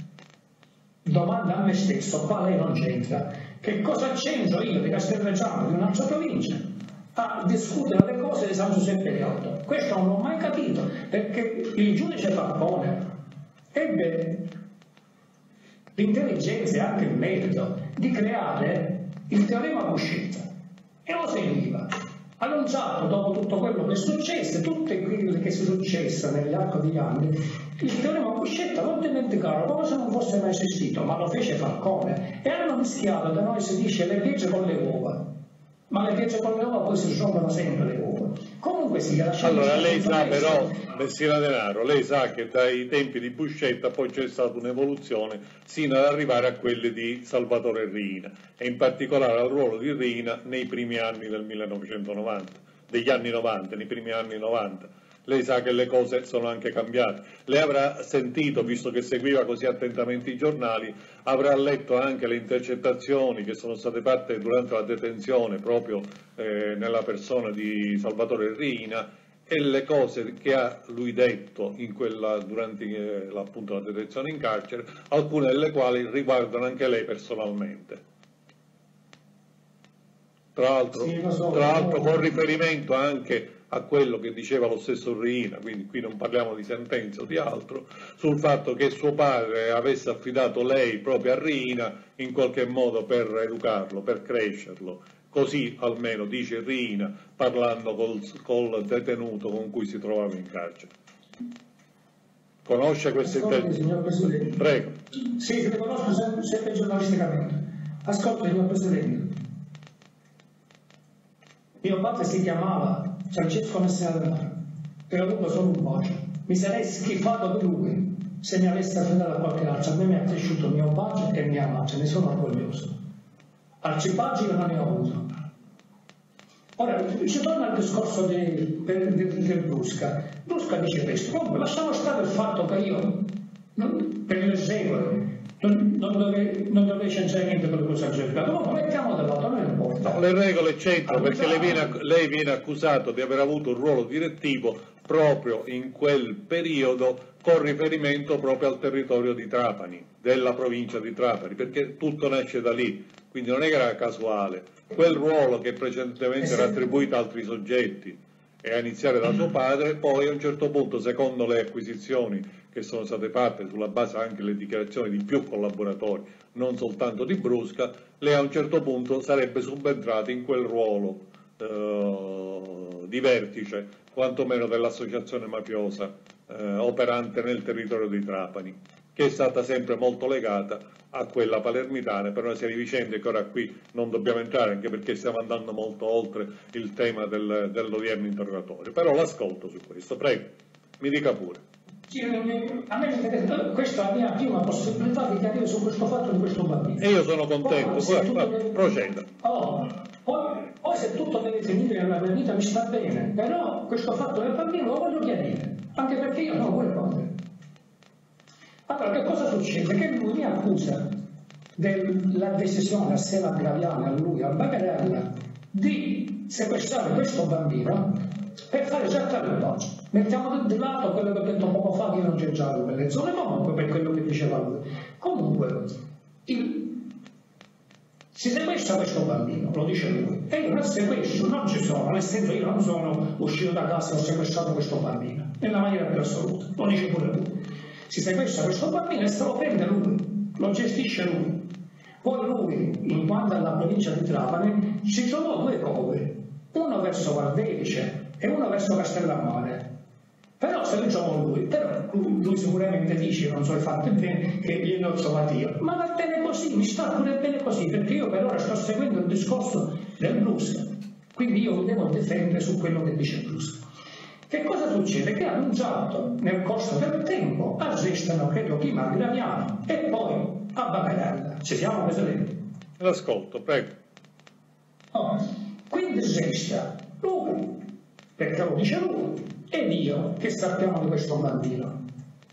domanda a me stesso, qua lei non c'entra, che cosa c'entro io di Castelvetrano, di un'altra provincia, a discutere le cose di San Giuseppe Riotto? Questo non l'ho mai capito, perché il giudice Falcone ebbe l'intelligenza e anche il merito di creare il teorema Buscetta e lo seguiva. Annunciato dopo tutto quello che è successo, tutte quelle che sono successe nell'arco degli anni, il teorema Buscetta non dimenticarono come se non fosse mai esistito, ma lo fece Falcone e hanno mischiato, da noi si dice, le pietre con le uova, ma le pietre con le uova poi si sciolgono sempre le uova. Comunque sia, allora lei sa però, Messina Denaro, lei sa che dai tempi di Buscetta poi c'è stata un'evoluzione sino ad arrivare a quelli di Salvatore Riina e in particolare al ruolo di Riina nei primi anni del 1990, degli anni 90, nei primi anni 90. Lei sa che le cose sono anche cambiate. Lei avrà sentito, visto che seguiva così attentamente i giornali, avrà letto anche le intercettazioni che sono state fatte durante la detenzione proprio nella persona di Salvatore Riina e le cose che ha lui detto durante appunto la detenzione in carcere, alcune delle quali riguardano anche lei personalmente. Tra l'altro con riferimento anche a quello che diceva lo stesso Riina, quindi qui non parliamo di sentenza o di altro, sul fatto che suo padre avesse affidato lei proprio a Riina in qualche modo per educarlo, per crescerlo. Così almeno dice Riina parlando col detenuto con cui si trovava in carcere. Conosce queste Ascolti, signor Presidente. Prego. Sì, le conosco sempre giornalisticamente. Ascolti, signor Presidente. Mio padre si chiamava Francesco Messina Denaro, che ho avuto solo un voce. Mi sarei schifato di lui se mi avesse affidato a qualche altro. A me mi ha cresciuto mio padre e mia madre, ne sono orgoglioso. Arcipaggi non ne ho avuto. Ora, ci torna al discorso del Brusca. Brusca dice questo, comunque lasciamo stare il fatto che io, per le regole, non dovrei censurare niente per le cose cercate, ma mettiamo da lato, non importa. No, le regole c'entrano perché lei viene accusato di aver avuto un ruolo direttivo proprio in quel periodo con riferimento proprio al territorio di Trapani, della provincia di Trapani, perché tutto nasce da lì, quindi non è che era casuale. Quel ruolo che precedentemente era attribuito a altri soggetti e a iniziare da suo padre, poi a un certo punto, secondo le acquisizioni che sono state fatte sulla base anche delle dichiarazioni di più collaboratori, non soltanto di Brusca, lei a un certo punto sarebbe subentrata in quel ruolo di vertice, quantomeno dell'associazione mafiosa operante nel territorio di Trapani, che è stata sempre molto legata a quella palermitana per una serie di vicende che ora qui non dobbiamo entrare, anche perché stiamo andando molto oltre il tema dell'odierno interrogatorio. Però l'ascolto su questo, prego, mi dica pure. Sì, a me interessa, questa è la mia prima possibilità di chiarire su questo fatto di questo bambino. E io sono contento, proceda. Poi se tutto deve finire nella mia vita mi sta bene, però questo fatto del bambino lo voglio chiarire, anche perché io non vuole cose. Allora, che cosa succede? Che lui mi accusa della decisione a Sela Graviana, a lui, al Bagarella, di sequestrare questo bambino per fare esattamente oggi. Mettiamo di lato quello che ho detto poco fa, che io non c'entravo per le zone, comunque per quello che diceva lui. Comunque, si sequestra questo bambino, lo dice lui, e io nel sequestro non ci sono, nel senso io non sono uscito da casa e ho sequestrato questo bambino, nella maniera più assoluta, lo dice pure lui. Si sequestra questo bambino e se lo prende lui, lo gestisce lui. Poi lui, in quanto alla provincia di Trapani, ci trovò due cove, uno verso Valdelice e uno verso Castellammare. Però se li trovò lui, però lui sicuramente dice, non so i fatti bene, che glieli ho trovati io. Ma va bene così, mi sta pure bene così, perché io per ora sto seguendo il discorso del Brusca. Quindi io mi devo difendere su quello che dice il Brusca. Che cosa succede? Che annunciato nel corso del tempo arrestano, credo, Chima Graviano e poi a Bagarella. Ci siamo, Presidente? L'ascolto, prego. Quindi resta lui, perché lo dice lui, ed io che sappiamo di questo bambino.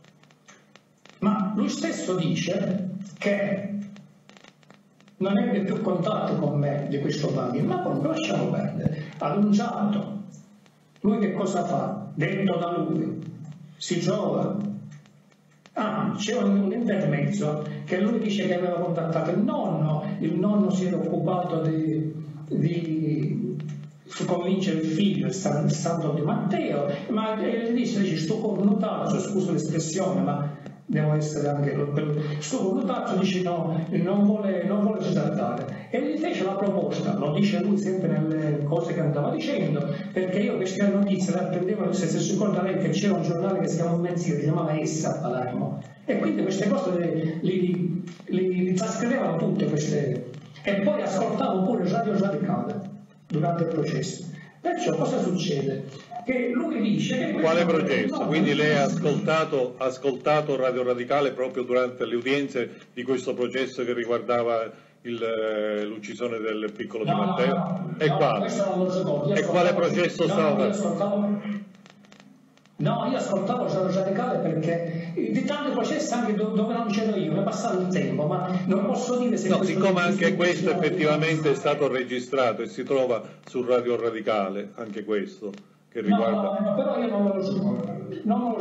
Ma lui stesso dice che non ebbe più contatto con me di questo bambino, ma comunque lasciamo perdere. Annunciato. Lui che cosa fa? Detto da lui, si trova. C'è un intermezzo che lui dice che aveva contattato il nonno si era occupato di convincere il figlio, il santo di Matteo, ma gli dice sto connotaccio, scusa l'espressione, ma devo essere anche sto connotaccio, dice no, non vuole risaltare, e gli fece la proposta, lo dice lui sempre nelle cose che andava dicendo, perché io queste notizie le apprendevo, se si ricorda lei che c'era un giornale che si chiama Un Menzio, si chiamava Essa a Palermo, e quindi queste cose li trascrivevano tutte queste, e poi ascoltavo pure Radio Radicale durante il processo. Perciò cosa succede? Che lui dice che quale processo? Quindi lei ha ascoltato Radio Radicale proprio durante le udienze di questo processo che riguardava l'uccisione del piccolo Di Matteo? E quale processo stava? No, io ascoltavo Radio Radicale perché di tanti processi anche dove non c'ero io, è passato il tempo, ma non posso dire se... No, siccome anche questo effettivamente è stato registrato e si trova su Radio Radicale, anche questo, che riguarda... No, però io non me lo ricordo,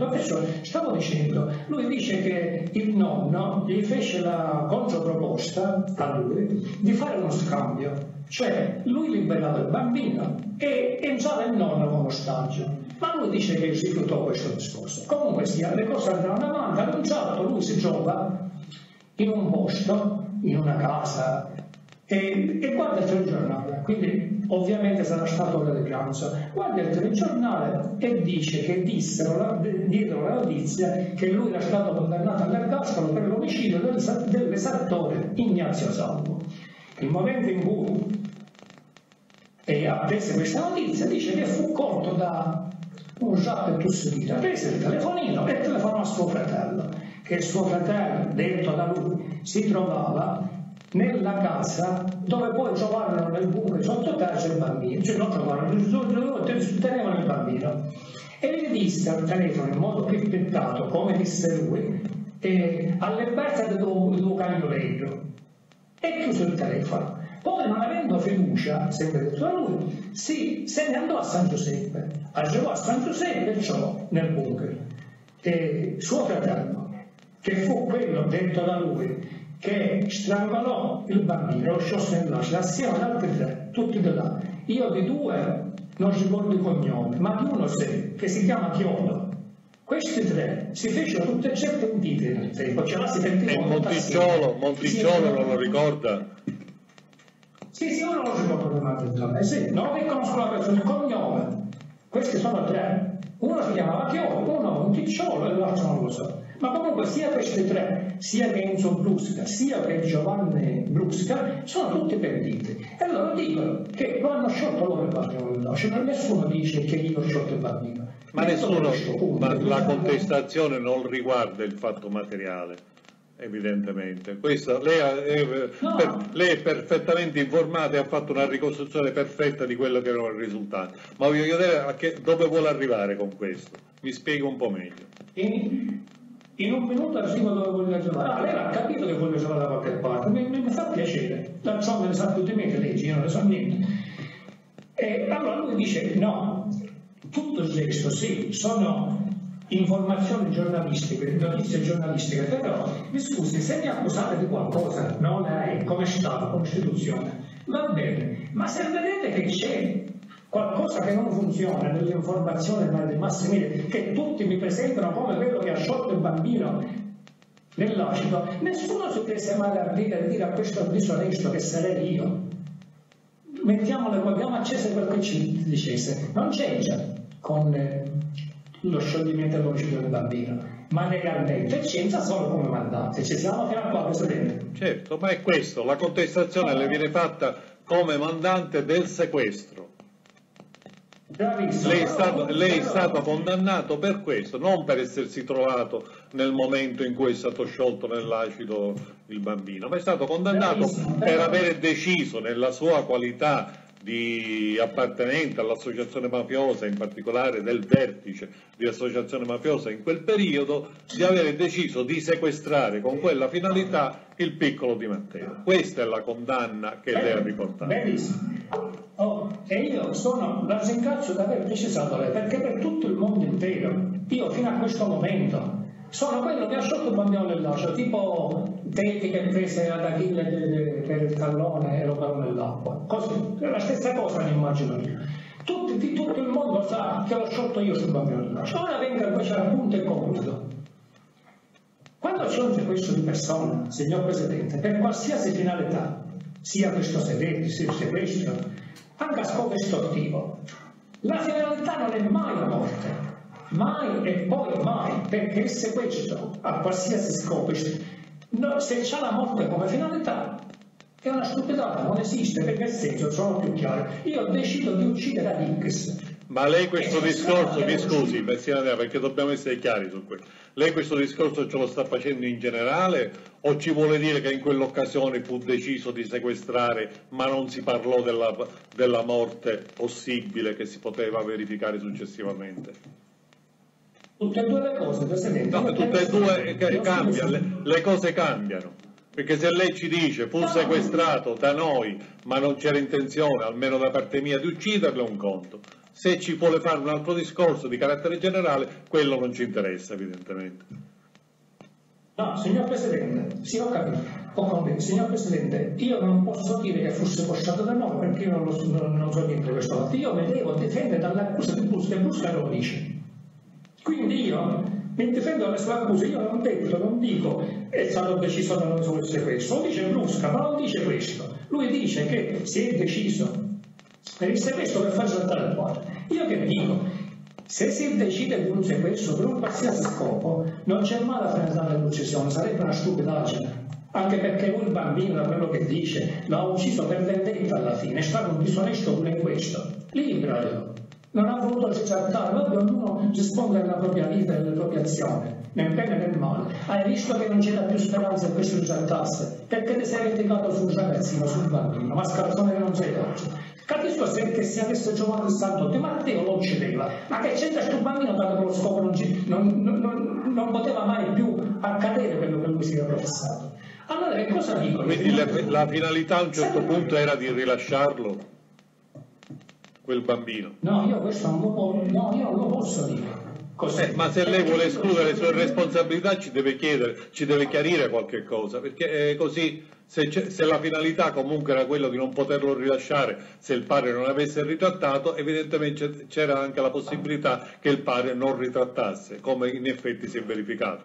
Adesso stavo dicendo, lui dice che il nonno gli fece la controproposta a lui di fare uno scambio, cioè lui liberava il bambino e usava il nonno come ostaggio. Ma lui dice che rifiutò questo discorso. Comunque sia, le cose andranno avanti, ad un certo lui si trova in un posto, in una casa, e guarda il telegiornale, quindi ovviamente sarà stato ora di pranzo, guarda il telegiornale e dice che dietro la notizia che lui era stato condannato all'ergastolo per l'omicidio dell'esattore Ignazio Salvo. Il momento in cui apprese questa notizia dice che fu colto da un Jacques Tussidita, prese il telefonino e telefonò a suo fratello, che il suo fratello, detto da lui, si trovava nella casa dove poi trovarono nel bunker sottoterra il bambino, cioè non trovarono, tenevano il bambino. E gli disse al telefono in modo pippettato, come disse lui, all'eperta del tuo cagnoletto, e chiuse il telefono. Poi, non avendo fiducia, sempre detto da lui, se ne andò a San Giuseppe, arrivò a San Giuseppe e ciò nel bunker. E suo fratello, che fu quello detto da lui, che strangolò il bambino, lo sciolse nell'acido assieme ad altri 3, tutti da là. Io di 2 non ricordo i cognomi, ma di uno sì, che si chiama Chiodo. Questi 3 si fecero tutte e 3 pentiti nel tempo, ce l'ha si pentivano. E Monticciolo non lo ricorda? Sì, io non lo ricordo prima del giorno, sì, non riconosco la persona, il cognome. Questi sono 3. Uno si chiamava Chiodo, uno Monticciolo e l'altro non lo so. Ma comunque sia questi 3, sia che Enzo Brusca, sia che Giovanni Brusca, sono tutti pentiti. E loro dicono che lo hanno sciolto loro il bambino, cioè nessuno dice che io ho sciolto il bambino. Ma la contestazione non riguarda il fatto materiale, evidentemente. Lei è perfettamente informata e ha fatto una ricostruzione perfetta di quello che era il risultato. Ma voglio vedere dove vuole arrivare con questo. Mi spiega un po' meglio. In un minuto arrivo dove voglio arrivare. Lei ha capito che voglio arrivare da qualche parte, mi fa piacere. D'altronde ne sa più di me che leggi, io non ne so niente. E allora lui dice no, tutto il resto sì, sono informazioni giornalistiche, notizie giornalistiche, però mi scusi, se mi accusate di qualcosa, non è come Stato, Costituzione, va bene, ma se vedete che c'è qualcosa che non funziona nelle informazioni dei mass media, che tutti mi presentano come quello che ha sciolto il bambino nell'acido, nessuno si prese mai l'ardire di dire a questo disonesto che sarei io. Abbiamo acceso quel che ci dicesse, non c'entra con lo scioglimento dell'omicidio del bambino, ma legalmente c'entra solo come mandante. Ci siamo fino a qua, Presidente? Certo, ma è questo, la contestazione le viene fatta come mandante del sequestro. Lei è stato condannato per questo, non per essersi trovato nel momento in cui è stato sciolto nell'acido il bambino, ma è stato condannato per aver deciso nella sua qualità di appartenente all'associazione mafiosa, in particolare del vertice di associazione mafiosa in quel periodo, di avere deciso di sequestrare con quella finalità il piccolo Di Matteo. Questa è la condanna che lei ha riportato. Benissimo. E io la ringrazio di aver precisato lei, perché per tutto il mondo intero, io fino a questo momento sono quello che ha sciolto il bambino nell'acido, tipo Teti che prese ad Achille per il tallone e lo parò nell'acqua. Così, è la stessa cosa mi immagino io. Tutto il mondo sa che l'ho sciolto io sul bambino nell'acido. Ora venga invece al punto e concludo. Quando c'è un sequestro di persona, signor Presidente, per qualsiasi finalità, sia questo sequestro, anche a scopo estortivo, la finalità non è mai la morte. Mai e poi mai, perché il sequestro a qualsiasi scopo, se c'è la morte come finalità, è una stupidata, non esiste, perché nel senso sono più chiaro. Io decido di uccidere ad X. Ma lei questo discorso, mi scusi, perché dobbiamo essere chiari su questo, lei questo discorso ce lo sta facendo in generale o ci vuole dire che in quell'occasione fu deciso di sequestrare ma non si parlò della morte possibile che si poteva verificare successivamente? Tutte e due le cose, Presidente. No, tutte e due cambiano, le cose cambiano. Perché se lei ci dice fu sequestrato da noi ma non c'era intenzione, almeno da parte mia, di ucciderlo, è un conto. Se ci vuole fare un altro discorso di carattere generale, quello non ci interessa evidentemente. No, signor Presidente, sì, ho capito. Signor Presidente, io non posso dire che fosse posciato da noi perché io non so niente di questo fatto. Io mi devo difendere dall'accusa di Brusca e Brusca lo dice. Quindi io mi difendo dalle sue accuse, io non dico è stato deciso da noi sul sequestro, lo dice Brusca, ma non dice questo. Lui dice che si è deciso per il sequestro per far saltare il padre. Io che dico? Se si decide di un sequestro per un qualsiasi scopo, non c'è male a finalizzare l'uccisione, sarebbe una stupidaggine. Anche perché lui il bambino, da quello che dice, l'ha ucciso per vendetta alla fine, è stato un disonesto pure in questo. Libero. Non ha voluto risaltare, ognuno risponde alla propria vita e alle proprie azioni, nel bene e nel male. Hai visto che non c'era più speranza che questo risaltasse? Perché ti sei vendicato sul ragazzino, sul bambino, ma scarzone che non sei oggi. Capisco che se avesse Giovanni il Santo Di Matteo lo uccideva, ma che c'entra questo bambino dato che lo scopo non poteva mai più accadere quello che lui si era professato. Allora che cosa dico? Quindi la finalità a un certo punto era di rilasciarlo, quel bambino? No, io questo non lo posso dire. Ma se lei vuole escludere le sue responsabilità ci deve chiarire qualche cosa, perché così se la finalità comunque era quella di non poterlo rilasciare se il padre non avesse ritrattato, evidentemente c'era anche la possibilità che il padre non ritrattasse, come in effetti si è verificato.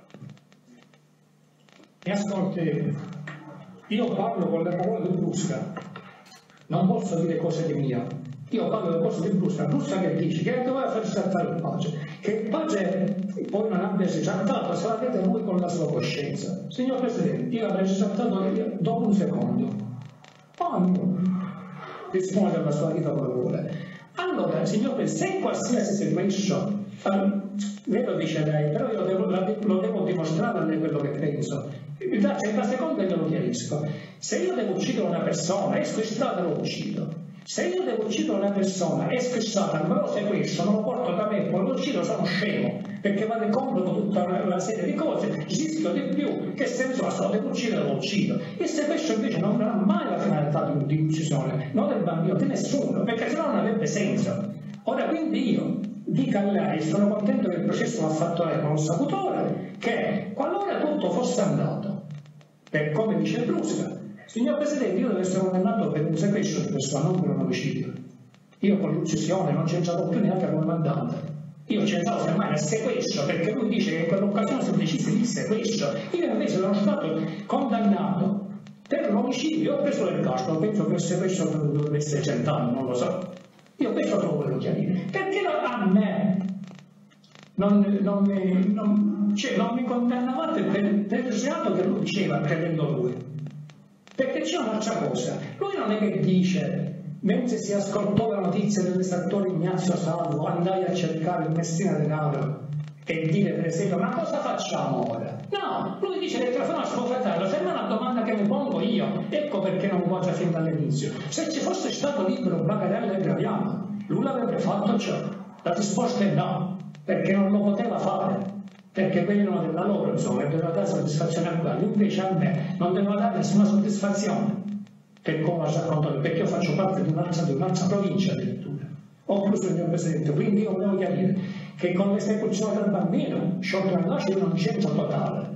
Mi ascolti, io parlo con le parole di Brusca, non posso dire cose di mia. Io parlo delle cose di Brusca che dice che doveva far saltare il pace, che il pace poi non abbia risaltato, se la vede lui con la sua coscienza. Signor Presidente, io avrei risaltato dopo un secondo. Ognuno dispone della sua vita come vuole. Allora, signor Presidente, se qualsiasi sequestro, lei lo dice lei, però io lo devo dimostrare a lei quello che penso. C'è la seconda e lo chiarisco. Se io devo uccidere una persona, esco in strada e lo uccido. Se io devo uccidere una persona, esco in strada, me lo sequestro, non lo porto da me, poi lo uccido, sono scemo, perché vado incontro tutta una serie di cose, rischio di più, che senso ha, se lo devo uccidere, lo uccido. Il sequestro invece non ha mai la finalità di uccisione, non del bambino, di nessuno, perché sennò non avrebbe senso. Ora quindi io dico a lei, sono contento che il processo l'ha fatto lei con lo saputore, che qualora tutto fosse andato, per come dice Brusca, signor Presidente, io devo essere condannato per un sequestro di persona, non per un omicidio. Io con l'uccisione non c'entravo più neanche come mandante. Io c'entravo semmai nel sequestro, perché lui dice che in quell'occasione si decise il sequestro. Io invece sono stato condannato per l'omicidio, ho preso l'ergastolo, penso che il sequestro dovrebbe essere 100 anni, non lo so. Io questo lo volevo chiarire. Perché a me non mi condannavate per il reato che lui diceva, credendo lui? Perché c'è un'altra cosa, lui non è che dice, mentre si ascoltò la notizia dell'esattore Ignazio Salvo, andai a cercare il Messina Denaro e dire per esempio, ma cosa facciamo ora? No, lui dice che telefono a suo fratello, sembra una domanda che mi pongo io, ecco perché non voglio fin dall'inizio. Se ci fosse stato libero Bagatella e Graviano, lui l'avrebbe fatto ciò. La risposta è no, perché non lo poteva fare. Perché quello della loro, insomma, doveva dare soddisfazione a quelli, invece a me non doveva dare nessuna soddisfazione, per come ha raccontato, perché io faccio parte di un'altra provincia addirittura. Ho concluso, signor Presidente, quindi io volevo chiarire che con l'esecuzione del bambino, sciolto nell'acido non c'è un totale.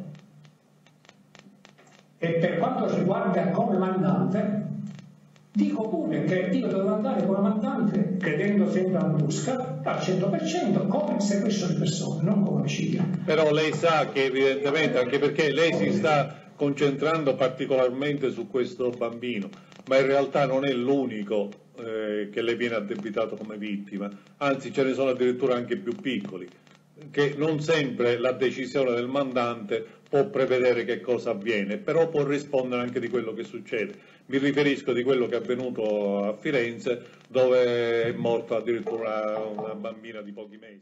E per quanto riguarda come mandante, dico pure che io devo andare come mandante, credendo sempre a Brusca, al 100%, come sequestro di persone, non come omicidio. Però lei sa che evidentemente, anche perché lei si sta concentrando particolarmente su questo bambino, ma in realtà non è l'unico che le viene addebitato come vittima, anzi ce ne sono addirittura anche più piccoli, che non sempre la decisione del mandante può prevedere che cosa avviene, però può rispondere anche di quello che succede. Mi riferisco di quello che è avvenuto a Firenze, dove è morta addirittura una bambina di pochi mesi.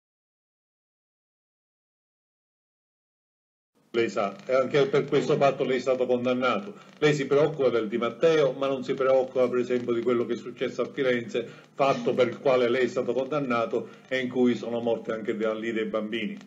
Lei sa, e anche per questo fatto lei è stato condannato. Lei si preoccupa del Di Matteo, ma non si preoccupa per esempio di quello che è successo a Firenze, fatto per il quale lei è stato condannato e in cui sono morti anche lì dei bambini,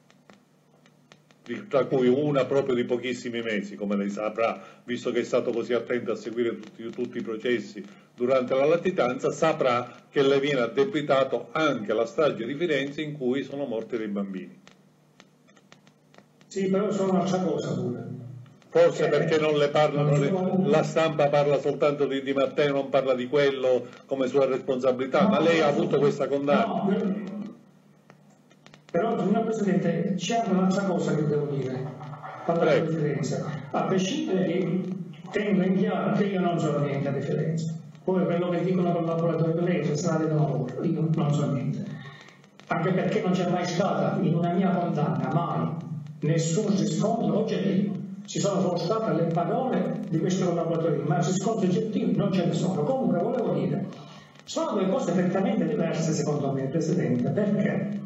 tra cui una proprio di pochissimi mesi, come lei saprà, visto che è stato così attento a seguire tutti i processi durante la latitanza, saprà che le viene addebitato anche la strage di Firenze in cui sono morti dei bambini. Sì, però sono un'altra cosa pure. Forse perché non le parlano, la stampa parla soltanto di Matteo, non parla di quello come sua responsabilità, ma lei ha avuto questa condanna. No, però, signor Presidente, c'è un'altra cosa che devo dire, parlare di Firenze. A prescindere che tengo in chiaro che io non so niente di Firenze. Poi quello che dicono col laboratorio di legge sarà di loro, io non so niente. Anche perché non c'è mai stata in una mia condanna, mai, nessun riscontro oggettivo. Ci sono solo state le parole di questi collaboratori, ma riscontri oggettivi non ce ne sono. Comunque volevo dire, sono due cose prettamente diverse secondo me, Presidente, perché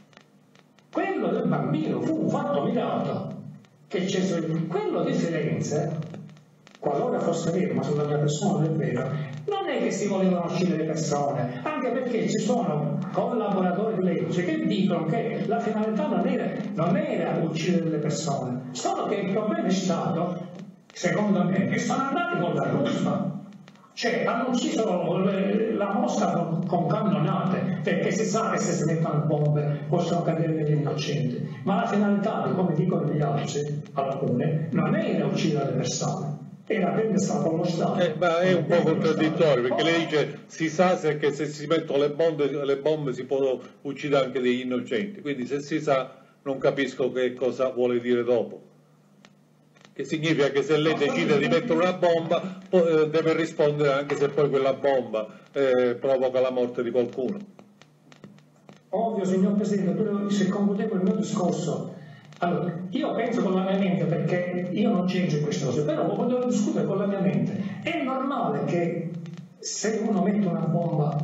quello del bambino fu un fatto mirato, che c'è quello di Firenze, qualora fosse vero, ma sulla mia persona non è vero, non è che si volevano uccidere le persone, anche perché ci sono collaboratori di legge che dicono che la finalità non era uccidere le persone, solo che il problema è stato, secondo me, che sono andati con la ruspa. Cioè, hanno ucciso la mosca con cannonate, perché si sa che se si mettono bombe possono cadere degli innocenti. Ma la finalità, come dicono gli altri, alcune, non era uccidere le persone, era prendersela con lo Stato. Ma è un po' contraddittorio, perché lei dice si sa che se si mettono le bombe si può uccidere anche degli innocenti. Quindi se si sa, non capisco che cosa vuole dire dopo. Che significa che se lei decide di mettere una bomba deve rispondere anche se poi quella bomba provoca la morte di qualcuno. Ovvio, signor Presidente, se concludevo il mio discorso, allora, io penso con la mia mente, perché io non c'entro in queste cose, però quando devo discutere con la mia mente, è normale che se uno mette una bomba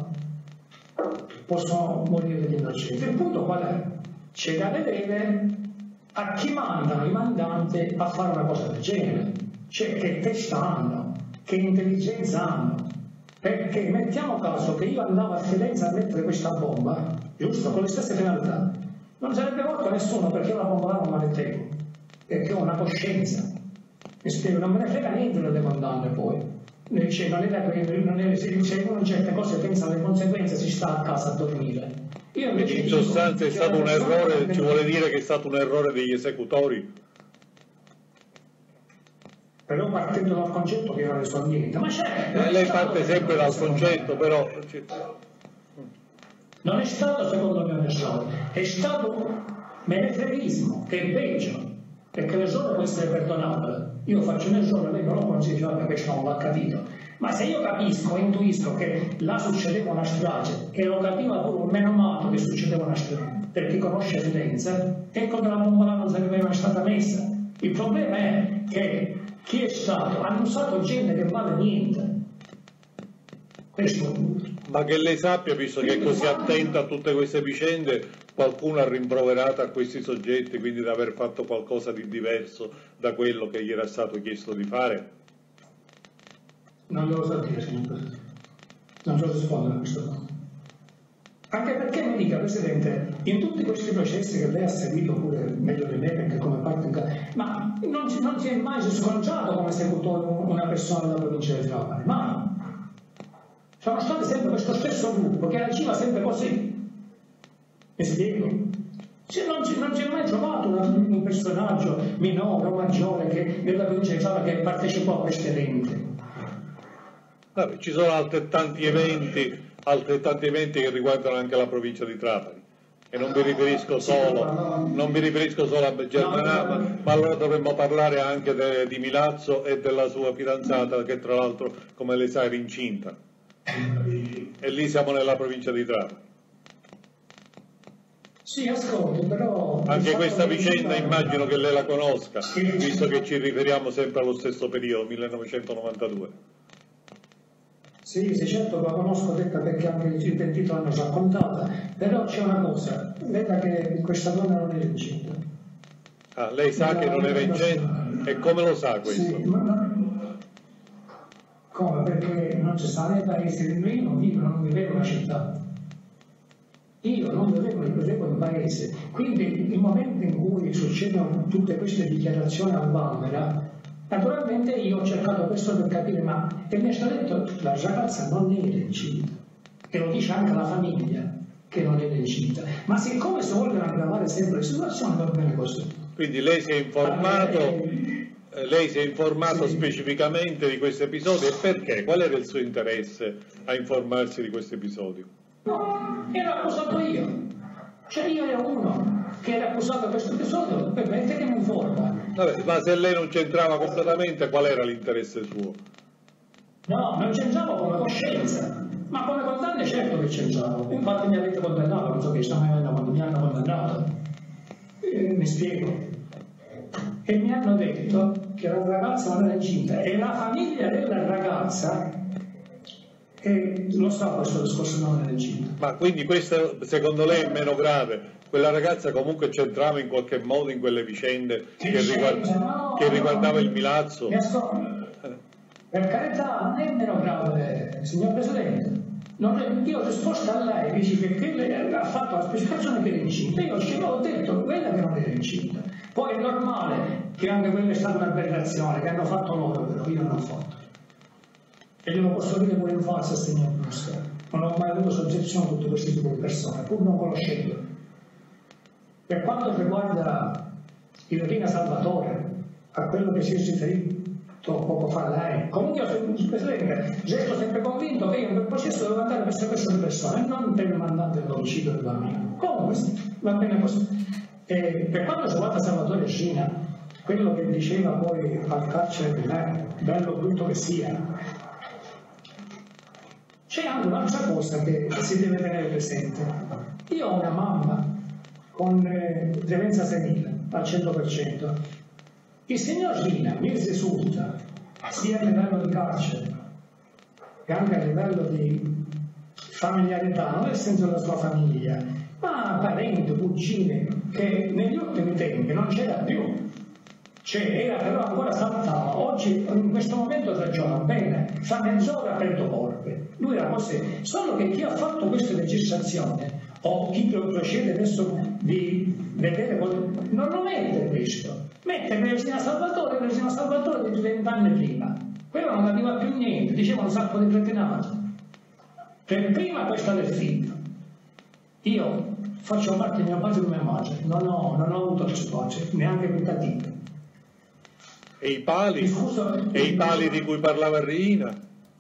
possono morire degli innocenti. Il punto qual è? C'è da vedere a chi mandano i mandanti a fare una cosa del genere, cioè che testa hanno, che intelligenza hanno, perché mettiamo caso che io andavo a Firenze a mettere questa bomba, giusto, con le stesse finalità, non sarebbe morto nessuno perché la bomba non me ne tengo, perché ho una coscienza, mi spiego, non me ne frega niente delle condanne poi, cioè, se uno certe cose pensa alle conseguenze si sta a casa a dormire. In sostanza è stato un errore, ci vuole dire che è stato un errore degli esecutori? Però partendo dal concetto che era le sue niente, ma c'è... lei parte sempre dal concetto, però... Non è stato secondo me un errore, è stato menefreghismo, che è peggio, perché l'errore può essere perdonabile. Io faccio un errore, lei non lo considera perché non l'ha capito. Ma se io capisco, intuisco che là succedeva una strage e lo capiva pure un menomato che succedeva una strage, per chi conosce Firenze, ecco che la bomba là non sarebbe mai stata messa. Il problema è che chi è stato, hanno usato gente che vale niente. Questo è il punto. Ma che lei sappia, visto che è così attenta a tutte queste vicende, qualcuno ha rimproverato a questi soggetti quindi di aver fatto qualcosa di diverso da quello che gli era stato chiesto di fare? Non lo so dire, signor Presidente. Non so rispondere a questa domanda. Anche perché mi dica, Presidente, in tutti questi processi che lei ha seguito pure meglio di me, perché come parte in casa, ma non si è mai scongiato come esecutore una persona della provincia di Trapani, mai. Sono stati sempre questo stesso gruppo che agiva sempre così. Mi spiego? Non si è mai trovato un personaggio minore o maggiore della provincia di Trapani che partecipò a questi eventi. Vabbè, ci sono altrettanti eventi che riguardano anche la provincia di Trapani e non mi riferisco solo a Germanama, ma allora dovremmo parlare anche di Milazzo e della sua fidanzata che tra l'altro, come lei sa, era incinta e lì siamo nella provincia di Trapani. Sì, ascolto, però... Anche questa vicenda immagino che lei la conosca, visto che ci riferiamo sempre allo stesso periodo, 1992. Sì, certo la conosco perché anche il pentito l'hanno raccontata, però c'è una cosa, veda che questa donna non era incinta. Ah, lei sa che non era incinta? E come lo sa questo? Sì, come? Perché non ci sta nei paesi, io non vivevo in una città, io non vivevo in paese, quindi il momento in cui succedono tutte queste dichiarazioni a Valmera, Naturalmente io ho cercato questo per capire, e mi è stato detto la ragazza non è incinta, e lo dice anche la famiglia che non è incinta, ma siccome si vogliono aggravare sempre le situazioni va bene così. Quindi lei si è informato Sì. specificamente di questo episodio, e perché? Qual era il suo interesse a informarsi di questo episodio? No, ero accusato io. Cioè io ero uno che era accusato da questo episodio, permette che mi informa. Vabbè, ma se lei non c'entrava completamente, qual era l'interesse suo? No, non c'entravo come coscienza, ma come condanne certo che c'entravo. Infatti mi avete condannato, non so che mi hanno condannato. Mi spiego. E mi hanno detto che la ragazza non era incinta, e la famiglia della ragazza, e lo sa questo discorso, non era incinta. Ma quindi questo secondo lei è meno grave? Quella ragazza comunque c'entrava in qualche modo in quelle vicende che riguardava il Milazzo? Per carità, non è meno grave, signor Presidente. Io ho risposto a lei, dice che lei ha fatto la specificazione che era incinta. Io ho detto quella che non era incinta. Poi è normale che anche quella è stata un'aberrazione, che hanno fatto loro, però io non l'ho fatto. E glielo posso dire pure in faccia, signor Brusca. Non ho mai avuto soggezione a tutti questi tipi di persone, pur non conoscendo. Per quanto riguarda il Rina Salvatore, a quello che si è riferito poco fa lei, comunque io resto sempre convinto che io in quel processo devo andare per queste persone, non per il mandante dell'omicidio del bambino. Comunque va bene così. Per quanto riguarda Salvatore Rina, quello che diceva poi al carcere di me, bello brutto che sia, c'è anche un'altra cosa che si deve tenere presente. Io ho una mamma con demenza senile al 100%. Il signor Rina mi risulta, sia a livello di carcere che anche a livello di familiarità, non nel senso della sua famiglia, ma parenti, cugine, che negli ultimi tempi non c'era più. Era però ancora saltava. Oggi in questo momento ragiona bene, fa mezz'ora per due corpi. Lui era così, solo che chi ha fatto questa legislazione o chi procede adesso di vedere non lo mette questo, mette Resina Salvatore di 20 anni prima. Quello non arriva più niente, diceva un sacco di cretinate. Per prima questa del figlio. Io faccio parte di mio padre e mia madre, non ho avuto risposte, neanche tentativi. E i pali? E i pali di cui parlava Rina?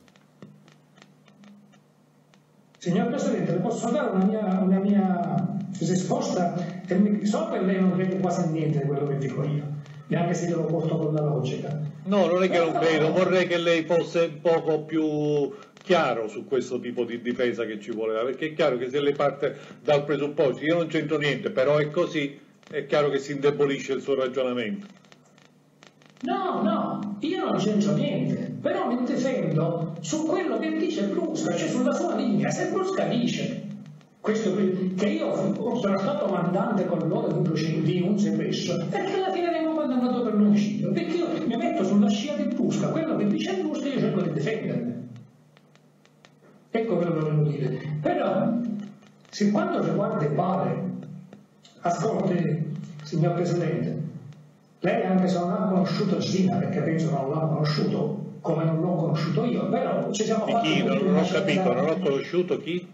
Signor Presidente, le posso dare una mia risposta? So che lei non crede quasi niente di quello che dico io, neanche se glielo porto con la logica. No, non è che non credo, vorrei che lei fosse un poco più chiaro su questo tipo di difesa che ci voleva, perché è chiaro che se lei parte dal presupposto io non c'entro niente, però è così, è chiaro che si indebolisce il suo ragionamento. No, io non c'entro niente, però mi difendo su quello che dice Brusca, cioè sulla sua linea. Se Brusca dice questo, che io sono stato mandante con loro di un sequestro, perché alla fine vengo condannato per l'omicidio, perché io mi metto sulla scia di Brusca, quello che dice Brusca io cerco di difendermi. Ecco quello che volevo dire. Però, se quanto riguarda il Pale, ascolti, signor Presidente, lei anche se non ha conosciuto Sina, perché penso non l'ha conosciuto come non l'ho conosciuto io, però ci siamo fatti... Chi? Non ho capito, non ho conosciuto chi?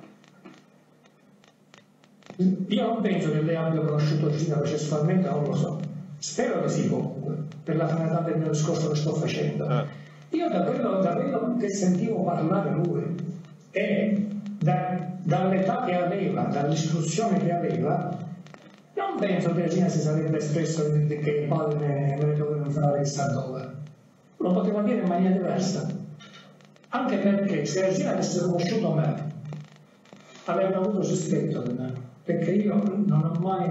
Io non penso che lei abbia conosciuto Sina processualmente, non lo so. Spero che sì comunque, per la finalità del mio discorso che sto facendo. Io da quello che sentivo parlare lui e dall'età che aveva, dall'istruzione che aveva, non penso che Resina si sarebbe espresso che il padre ne doveva fare chissà dove. Lo poteva dire in maniera diversa. Anche perché se Resina avesse conosciuto me, avrebbe avuto rispetto di me. Perché io non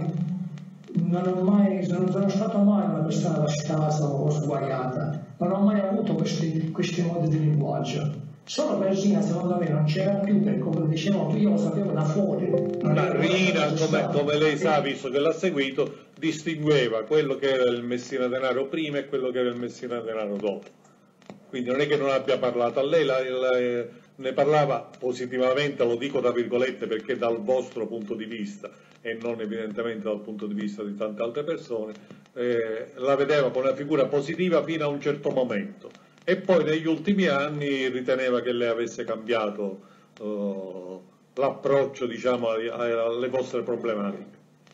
sono stato mai una persona lasciata o sguaiata. Non ho mai avuto questi modi di linguaggio. Solo per Resina secondo me non c'era più, perché come dicevo io lo sapevo da fuori. Ma Rina, come lei sa, visto che l'ha seguito, distingueva quello che era il Messina Denaro prima e quello che era il Messina Denaro dopo. Quindi non è che non abbia parlato a lei, ne parlava positivamente, lo dico tra virgolette perché dal vostro punto di vista e non evidentemente dal punto di vista di tante altre persone, la vedeva come una figura positiva fino a un certo momento, e poi negli ultimi anni riteneva che lei avesse cambiato l'approccio, diciamo, alle vostre problematiche.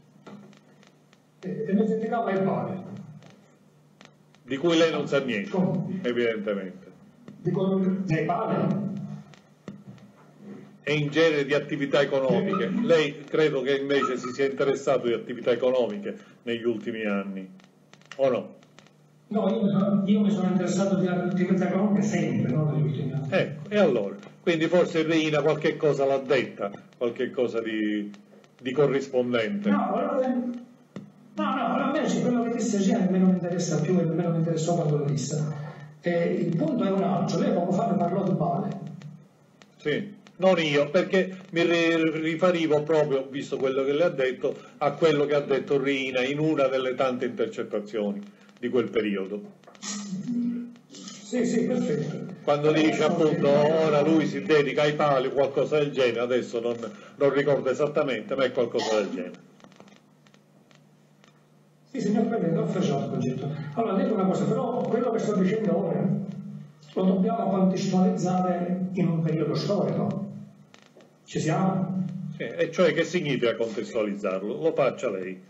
E mi criticava il padre. Di cui lei non sa niente, evidentemente. Dico, dei padri? E in genere di attività economiche. Lei credo che invece si sia interessato di attività economiche negli ultimi anni, o no? No, io mi sono interessato di attività economiche sempre, non negli ultimi anni. Ecco, e allora? Quindi forse Rina qualche cosa l'ha detta, qualche cosa di corrispondente. No, almeno sì, quello che disse Gina nemmeno mi interessa più e nemmeno mi interessò quando lo disse. Il punto è un altro, lei poco fa mi parlò di Pale. Sì, non io, perché mi riferivo proprio, visto quello che le ha detto, a quello che ha detto Rina in una delle tante intercettazioni di quel periodo. Sì, perfetto. Quando dice appunto ora lui si dedica ai pali o qualcosa del genere, adesso non ricordo esattamente, ma è qualcosa del genere. Sì, signor Presidente, ho facciato il concetto. Allora, detto una cosa, però quello che sto dicendo ora lo dobbiamo contestualizzare in un periodo storico. Ci siamo? Sì, e cioè che significa contestualizzarlo? Lo faccia lei.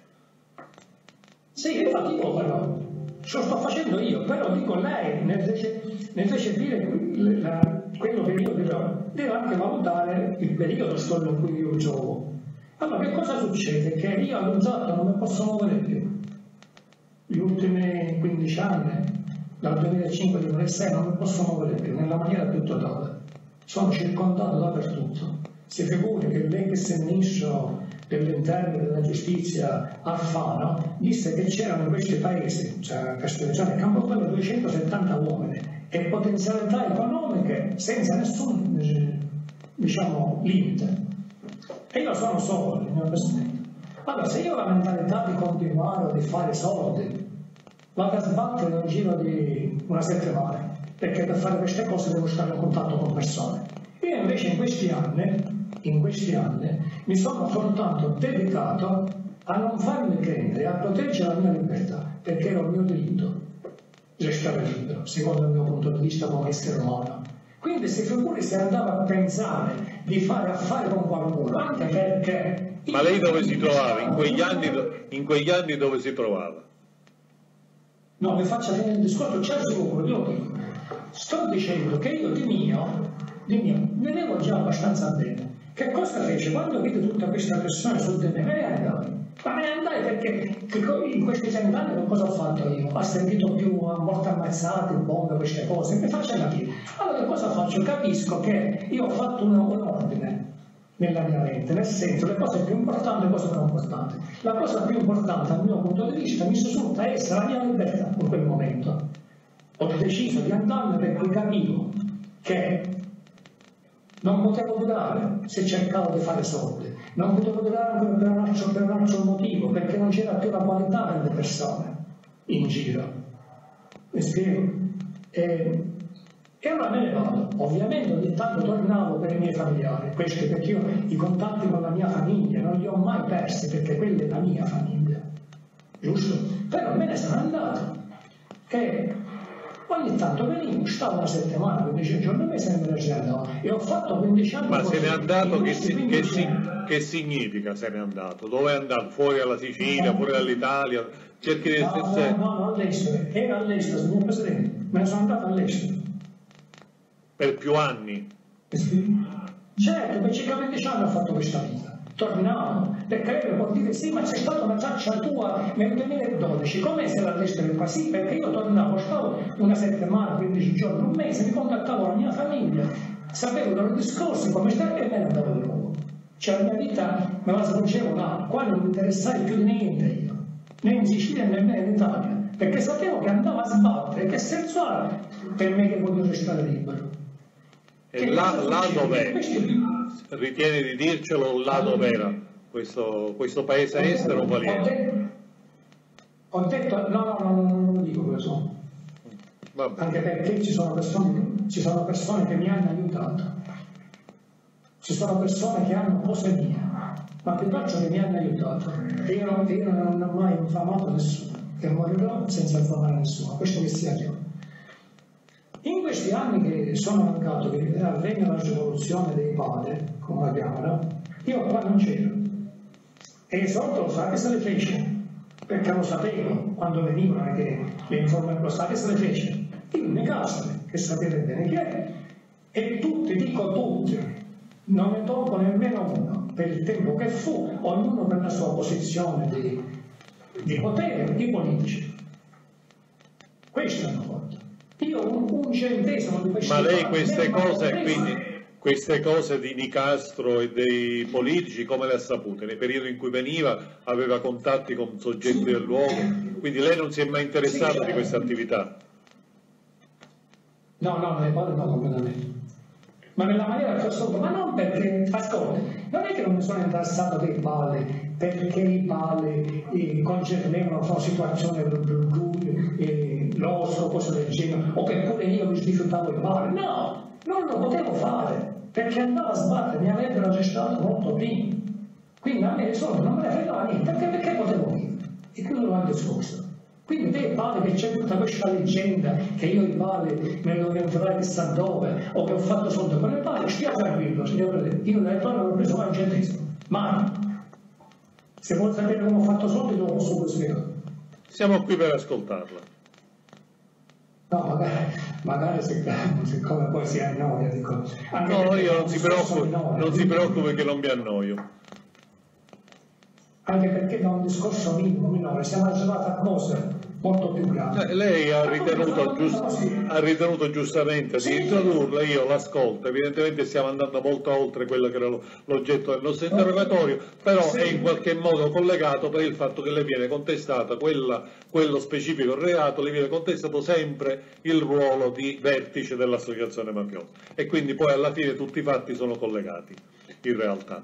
Sì, io dico però, ce lo sto facendo io, però dico lei, nel dire quello che io dirò, deve anche valutare il periodo storico in cui io gioco. Allora, che cosa succede? Che io ad un tratto non mi posso muovere più. Gli ultimi 15 anni, dal 2005 al 2006, non mi posso muovere più, nella maniera più totale. Sono circondato dappertutto. Si figuri che lei, che è ministro dell'interno e della giustizia Alfano, disse che c'erano in questi paesi, cioè Castellano e Campobello, 270 uomini e potenzialità economiche senza nessun, diciamo, limite. E io sono solo, signor Presidente. Allora, se io ho la mentalità di continuare o di fare soldi, vado a sbattere nel giro di una settimana, perché per fare queste cose devo stare in contatto con persone. Io invece in questi anni mi sono soltanto dedicato a non farmi prendere, a proteggere la mia libertà, perché era il mio diritto restare libero, secondo il mio punto di vista come essere umano. Quindi si figuri se andava a pensare di fare affari con qualcuno, anche perché... Ma lei dove si trovava? In quegli anni dove si trovava? No, mi faccia finire il discorso, c'è il suo, io dico. Sto dicendo che io di mio ne avevo già abbastanza bene. Che cosa fece? Quando vide tutta questa pressione su di me ne andai. Ma me ne andai perché in questi 30 anni che cosa ho fatto io? Ho sentito più a morte ammazzate, bombe, queste cose, mi faccia capire. Allora che cosa faccio? Capisco che io ho fatto un ordine nella mia mente, nel senso le cose più importanti e le cose meno importanti. La cosa più importante dal mio punto di vista mi risulta essere la mia libertà in quel momento. Ho deciso di andarne perché capivo che non potevo durare se cercavo di fare soldi, non potevo durare ancora per un altro motivo, perché non c'era più la qualità delle persone in giro. Mi spiego? E allora me ne vado. Ovviamente ogni tanto tornavo per i miei familiari, questo perché io i contatti con la mia famiglia non li ho mai persi, perché quella è la mia famiglia, giusto? Però me ne sono andato e ogni tanto venivo, stavo una settimana, 15 giorni, me se ne andavo e ho fatto 15 anni. Ma se n'è andato, che significa se n'è andato? Dove è andato? Fuori dalla Sicilia, fuori dall'Italia? Cerchi di No, all'estero, era all'estero, signor Presidente, me ne sono andato all'estero. Per più anni? Certo, per circa 15 anni ho fatto questa vita. Tornavo, perché lei può dire sì, ma c'è stata una traccia tua nel 2012, come se all'estero qua? Sì, perché io tornavo, stavo una settimana, 15 giorni, un mese, mi contattavo la mia famiglia, sapevo i loro discorsi, come stavo e me ne andavo di nuovo. Cioè la mia vita me la svolgevo là, qua non mi interessai più di niente io, né in Sicilia né in Italia, perché sapevo che andavo a sbattere, che senso ha per me che voglio restare libero. E là dov'è? Ritiene di dircelo là dov'era? Questo paese estero qual è? Ho detto, no, non lo dico questo. Anche perché ci sono persone che mi hanno aiutato. Ci sono persone che hanno cose mie, ma più che altro che mi hanno aiutato. E io non ho mai infamato nessuno. e morirò senza informare nessuno, questo che sia chiaro. In questi anni che sono mancato, che avvenne la rivoluzione dei padri, come la chiamano, io qua non c'ero. E sotto lo sa che se le fece, perché lo sapevo quando venivano che le informazioni, lo sa che se le fece. Io in casa, che sapete bene chi è, e tutti, dico tutti, non ne tolgo nemmeno uno, per il tempo che fu, ognuno per la sua posizione di potere, di politici. Questo hanno fatto. Io un centesimo di questi. Ma lei queste cose, quindi queste cose di Nicastro e dei politici come le ha sapute? Nei periodi in cui veniva aveva contatti con soggetti del luogo, quindi lei non si è mai interessato di questa attività? No, nelle pale no, completamente. Ma nella maniera che ho assolto, ma non perché, ascolta, non è che non mi sono interessato dei pale, perché i pale concernevano situazioni l'osso, cose del genere, o che pure io mi rifiutavo i pale. No, non lo potevo fare, perché andavo a sbattere, mi avrebbero arrestato molto prima. Quindi a me i soldi non me ne fregava niente, perché potevo vivere. E qui lo hanno discorso. Quindi te pare che c'è tutta questa leggenda che io i pale me lo devo trovare chissà dove, o che ho fatto soldi con il pale, stia tranquillo, signore, io dai pale non ho preso mai un centesimo, mai. Se vuol sapere come ho fatto soldi lo posso spiegare. Siamo qui per ascoltarla. No, magari siccome poi si annoia, dico. No, io non si preoccupi che non mi annoio. Anche perché da un discorso minore siamo arrivati a cose molto più gravi. Lei ha ritenuto giustamente di introdurla, io l'ascolto, evidentemente stiamo andando molto oltre quello che era l'oggetto del nostro interrogatorio, però è in qualche modo collegato per il fatto che le viene contestato quello specifico reato, le viene contestato sempre il ruolo di vertice dell'associazione mafiosa e quindi poi alla fine tutti i fatti sono collegati in realtà.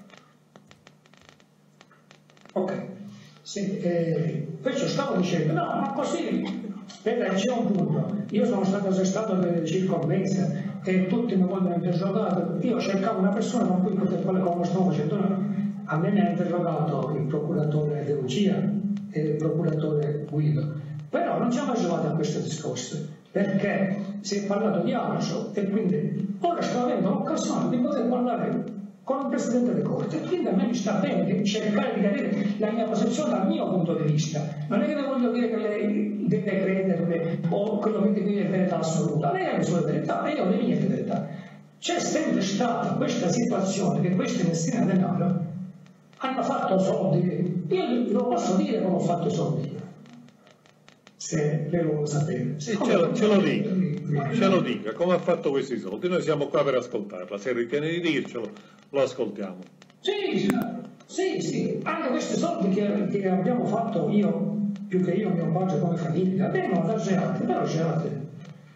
Ok, sì, questo stavo dicendo, no, ma così, c'è un punto, io sono stato arrestato per circa un mese e tutti mi vogliono interrogare, io cercavo una persona con cui poter fare come stavo facendo, a me mi ha interrogato il procuratore De Lucia e il procuratore Guido, però non siamo arrivati a questo discorso, perché si è parlato di altro e quindi ora sto avendo l'occasione di poter parlare con il Presidente delle Corti, e quindi a me mi sta bene di cercare di capire la mia posizione dal mio punto di vista. Non è che le voglio dire che lei deve credere o quello che dico io è verità assoluta, lei ha le sue verità e io ho le mie verità. C'è sempre stata questa situazione che questi Messina Denaro hanno fatto soldi, io lo posso dire come ho fatto i soldi io, se lei lo vuole sapere. Sì, ce lo dica, come ha fatto questi soldi, noi siamo qua per ascoltarla, se ritiene di dircelo lo ascoltiamo. Sì, anche questi soldi che abbiamo fatto io, più che io, mio padre come famiglia, vengono da Geate, però Geate,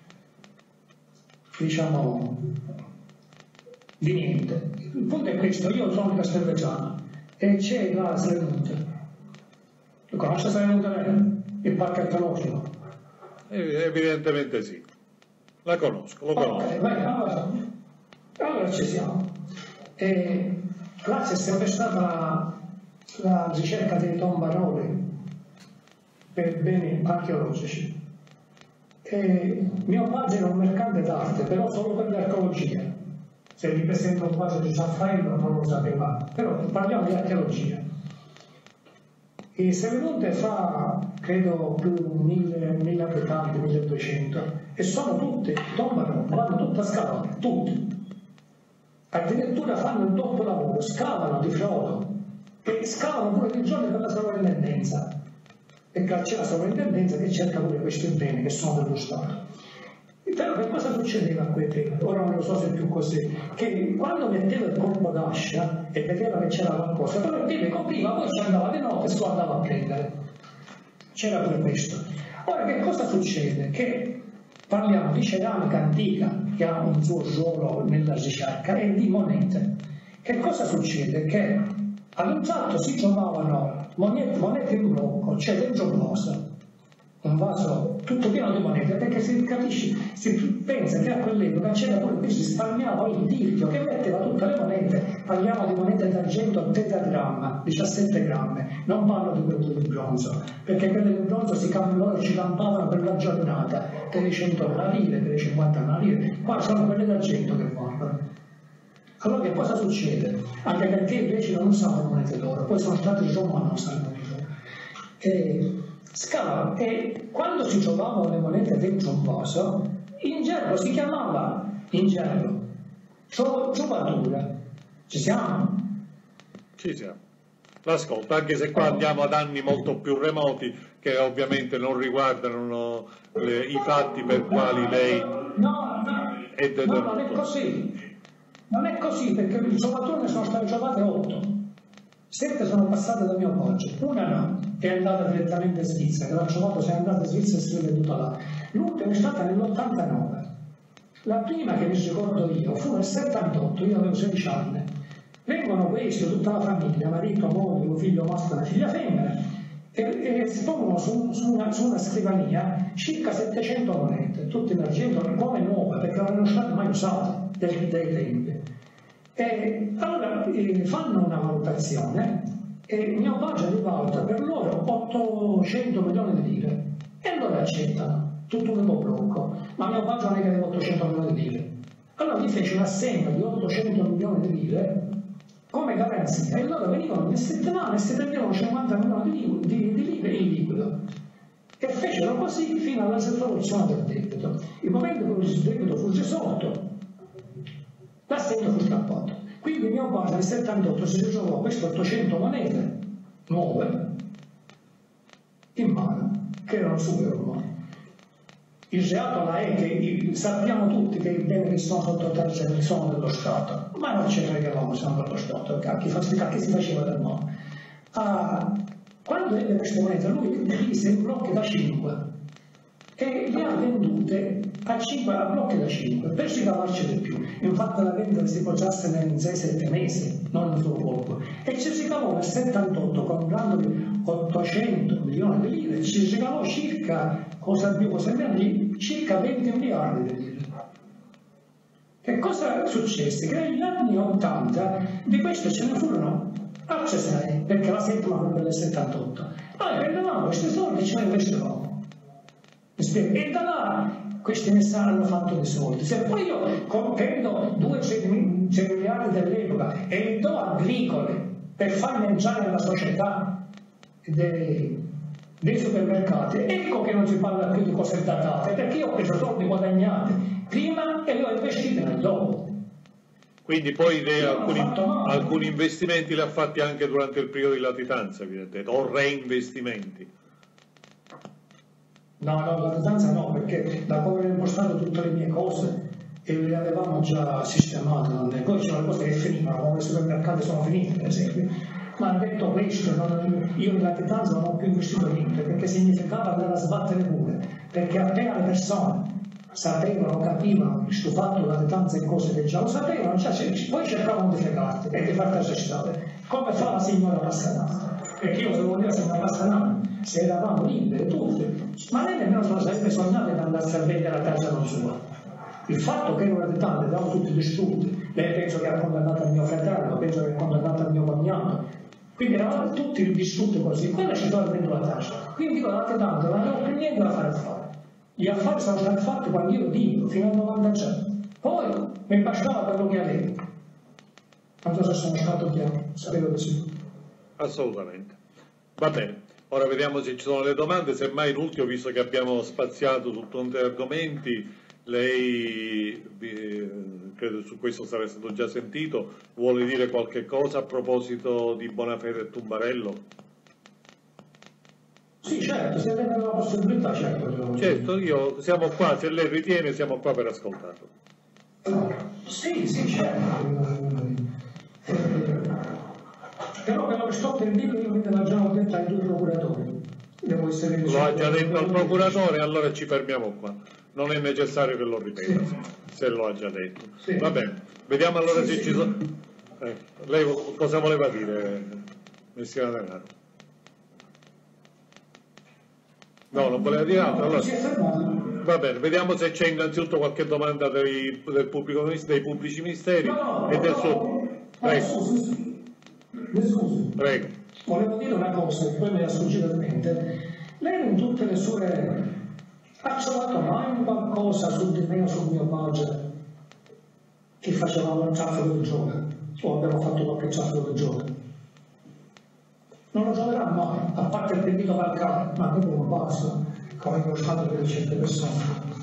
diciamo, di niente. Il punto è questo, io sono di Castelvetrano e c'è la Slenuta. Lo conosce Slenuta lei? Il parco archeologico? Evidentemente sì, la conosco, lo conosco. Okay, vai, allora ci siamo. Grazie è sempre stata la ricerca dei tombaroli per beni archeologici. Mio padre era un mercante d'arte, però solo per l'archeologia. Se vi presento un quadro di Raffaello non lo sapeva, però parliamo di archeologia. E Severonte fa, credo, più 1000 abitanti, 1200, e sono tutti tombaroli, vanno tutti a scavare, tutti. Addirittura fanno il doppio lavoro, scavano di frodo e scavano pure di giorno per la sovrintendenza, perché c'è la sovrintendenza che cerca pure questi beni che sono dello Stato. Però che cosa succedeva a quei tempi? Ora non lo so se è più così, che quando metteva il colpo d'ascia e vedeva che c'era qualcosa, però il copriva, poi ci andava di notte e si andava a prendere. C'era pure questo. Ora che cosa succede? Che parliamo di ceramica antica che ha un suo ruolo nella ricerca e di monete. Che cosa succede? Che ad un tratto si trovavano monete in blocco, cioè dentro cosa, un vaso tutto pieno di monete, perché si capisce, si pensa che a quell'epoca c'era pure qui, si spalmava il dirchio che metteva tutte le monete. Parliamo di monete d'argento tetagramma, 17 grammi, non parlo di quelle di bronzo, perché quelle di bronzo loro ci campavano per la giornata, per i 100 lire, per i 50 lire, qua sono quelle d'argento che comprano. Allora che cosa succede? Anche perché invece non usavano monete d'oro, poi sono stati i romani a usare monete d'oro. Scavano, e quando si trovavano le monete dentro un vaso, in gergo si chiamava, giovatura. Ci siamo? Ci siamo. L'ascolto, anche se qua andiamo ad anni molto più remoti che ovviamente non riguardano i fatti per quali lei è detenuto. No, non è così. Non è così, perché il giovatore ne sono state giocate 8. 7 sono passate da mio poggio, una no, che è andata direttamente in Svizzera, l'ha giocato, se è andata in Svizzera e si è venuta là. L'ultima è stata nell'89. La prima che mi ricordo io fu nel 78, io avevo 16 anni. Vengono questi, tutta la famiglia, marito, moglie, un figlio maschio e una figlia femmina, e si pongono su una scrivania circa 700 monete, tutte in argento, come nuove, perché non erano state mai usate dai tempi. E allora fanno una valutazione e mio padre rivaluta per loro 800 milioni di lire e allora accettano tutto un blocco, ma mio padre non è che aveva 800 milioni di lire. Allora gli fece un'assegno di 800 milioni di lire come garanzia e loro venivano in settimana e si prendevano 50 milioni di lire in liquido e fecero così fino alla soluzione del debito. Il momento in cui il debito fu risolto, l'assegno fu strappato. Quindi mio padre nel 78 si ritrovò queste 800 monete nuove in mano, che erano sue ormai. Il reato là è che sappiamo tutti che i beni che sono sotto terza sono dello Stato, ma non ci fregavamo, siamo dello Stato, che si faceva del mondo. Quando ebbe queste monete lui divise in blocchi da 5 e le ha vendute a 5 a blocchi da 5 per ricavarci di più. Infatti la vendita si poggiasse in 6-7 mesi, non in solo poco, e ci si ricavò nel 78 comprandoli 800 milioni di lire, ci ricavò circa, cosa più cosa meno, circa 20 miliardi di lire. Che cosa successe? Che negli anni 80 di queste ce ne furono altre 6, perché la settima fu del 78. Noi prendevamo questi soldi e ce ne investivamo. E da là questi messaggi hanno fatto dei soldi. Se poi io prendo 200 miliardi dell'epoca e li do agricole per farli entrare nella società dei supermercati, ecco che non si parla più di cose datate, perché io ho preso soldi guadagnati prima e li ho investiti nel dopo. Quindi poi alcuni investimenti li ha fatti anche durante il periodo di latitanza, evidentemente, o reinvestimenti. No, la latitanza no, perché da come avevo impostato tutte le mie cose e le avevamo già sistemate, poi c'erano cose che finivano, come i supermercati sono finiti per esempio. Ma detto questo, io in latitanza non ho più investito niente, perché significava andare a sbattere pure, perché appena le persone sapevano, capivano questo fatto, la latitanza e cose che già lo sapevano, poi cercavano di fregarti e di farti accettare, come fa la signora Pascanale. Perché io se volevo dire la signora Pascanale, se eravamo liberi tutti, ma lei nemmeno se lo sarebbe sognato di andarsi a vendere la casa non sua. Il fatto che ero latitante, eravamo tutti distrutti, lei penso che ha condannato il mio fratello, penso che ha condannato il mio cognato, quindi eravamo tutti distrutti così, quella ci stava dentro la tasca. Quindi dico latitante, non avevo più niente da fare. Gli affari sono stati fatti quando io dico, fino al 93. Poi mi bastava quello che avevo. Non so se sono stato chiaro, sapevo che sì. Assolutamente. Va bene. Ora vediamo se ci sono le domande, semmai l'ultimo, visto che abbiamo spaziato su tanti argomenti, lei, credo su questo sarà stato già sentito, vuole dire qualche cosa a proposito di Bonafede e Tumbarello? Sì, certo, se avete la possibilità, certo. Certo, siamo qua, se lei ritiene, siamo qua per ascoltarlo. Sì, certo. Però quello che sto per dire io me l'ho già detto ai 2 procuratori. Devo essere lo ha già detto al procuratore, allora ci fermiamo qua. Non è necessario che lo ripeta, sì, se lo ha già detto. Sì. Va bene, vediamo allora se ci sono... lei cosa voleva dire, Messina Denaro? No, non voleva dire altro. Allora, si è fermato. va bene, vediamo se c'è innanzitutto qualche domanda dei pubblici ministeri e del suo... Prego. Scusi. Prego. Volevo dire una cosa che poi mi è sfuggita di mente. Lei in tutte le sue... ha trovato mai qualcosa su di me o sul mio padre che facevamo un traffico di droga? O abbiamo fatto qualche traffico di droga? Non lo troverà mai, a parte il pentito Valcare, ma proprio un basta, come lo stato per certe persone.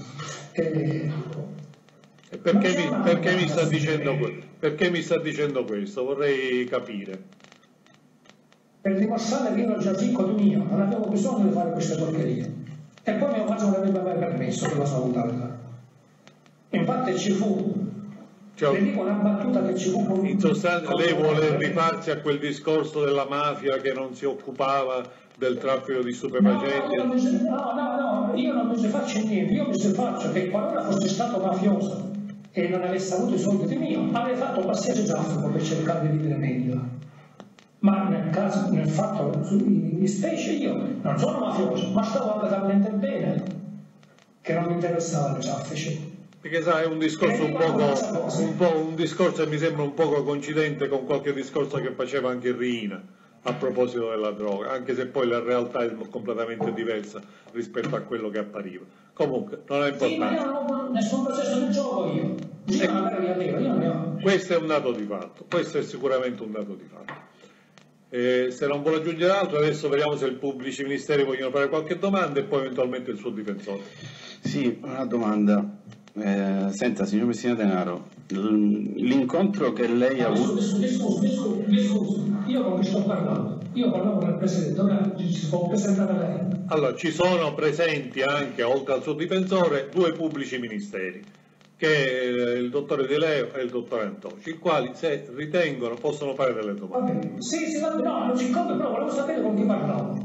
Perché mi sta dicendo questo? Vorrei capire. Per dimostrare che io ero già ricco di mio, non avevo bisogno di fare queste porcherie. E poi mio padre non avrebbe mai permesso per la salutare. Infatti ci fu, le dico una battuta che ci fu. In sostanza lei vuole rifarsi a quel discorso della mafia che non si occupava del traffico di stupefacenti? No, io non mi si faccio niente, io mi si faccio che qualora fosse stato mafioso e non avesse avuto i soldi di mio, avrei fatto qualsiasi traffico per cercare di vivere meglio. Ma nel fatto, in specie io non sono mafioso, ma stavo anche talmente bene che non mi interessava il traffico. Perché sai, è un discorso un discorso che mi sembra un poco coincidente con qualche discorso che faceva anche Riina a proposito della droga, anche se poi la realtà è completamente diversa rispetto a quello che appariva. Comunque, non è importante. Sì, ma io non ho nessun processo di gioco io. Io non ne ho. Questo è un dato di fatto, questo è sicuramente un dato di fatto. Se non vuole aggiungere altro, adesso vediamo se i pubblici ministeri vogliono fare qualche domanda e poi eventualmente il suo difensore. Sì, una domanda. Senta, signor Messina Denaro, l'incontro che lei ha avuto... Mi scusi, io non mi sto parlando, io parlavo del Presidente, ora si può presentare lei. Allora, ci sono presenti anche, oltre al suo difensore, 2 pubblici ministeri, che è il dottore Di Leo e il dottore Antoci, i quali, se ritengono, possono fare delle domande. Va bene. Sì, no, non ci compre, però volevo sapere con chi parlavo.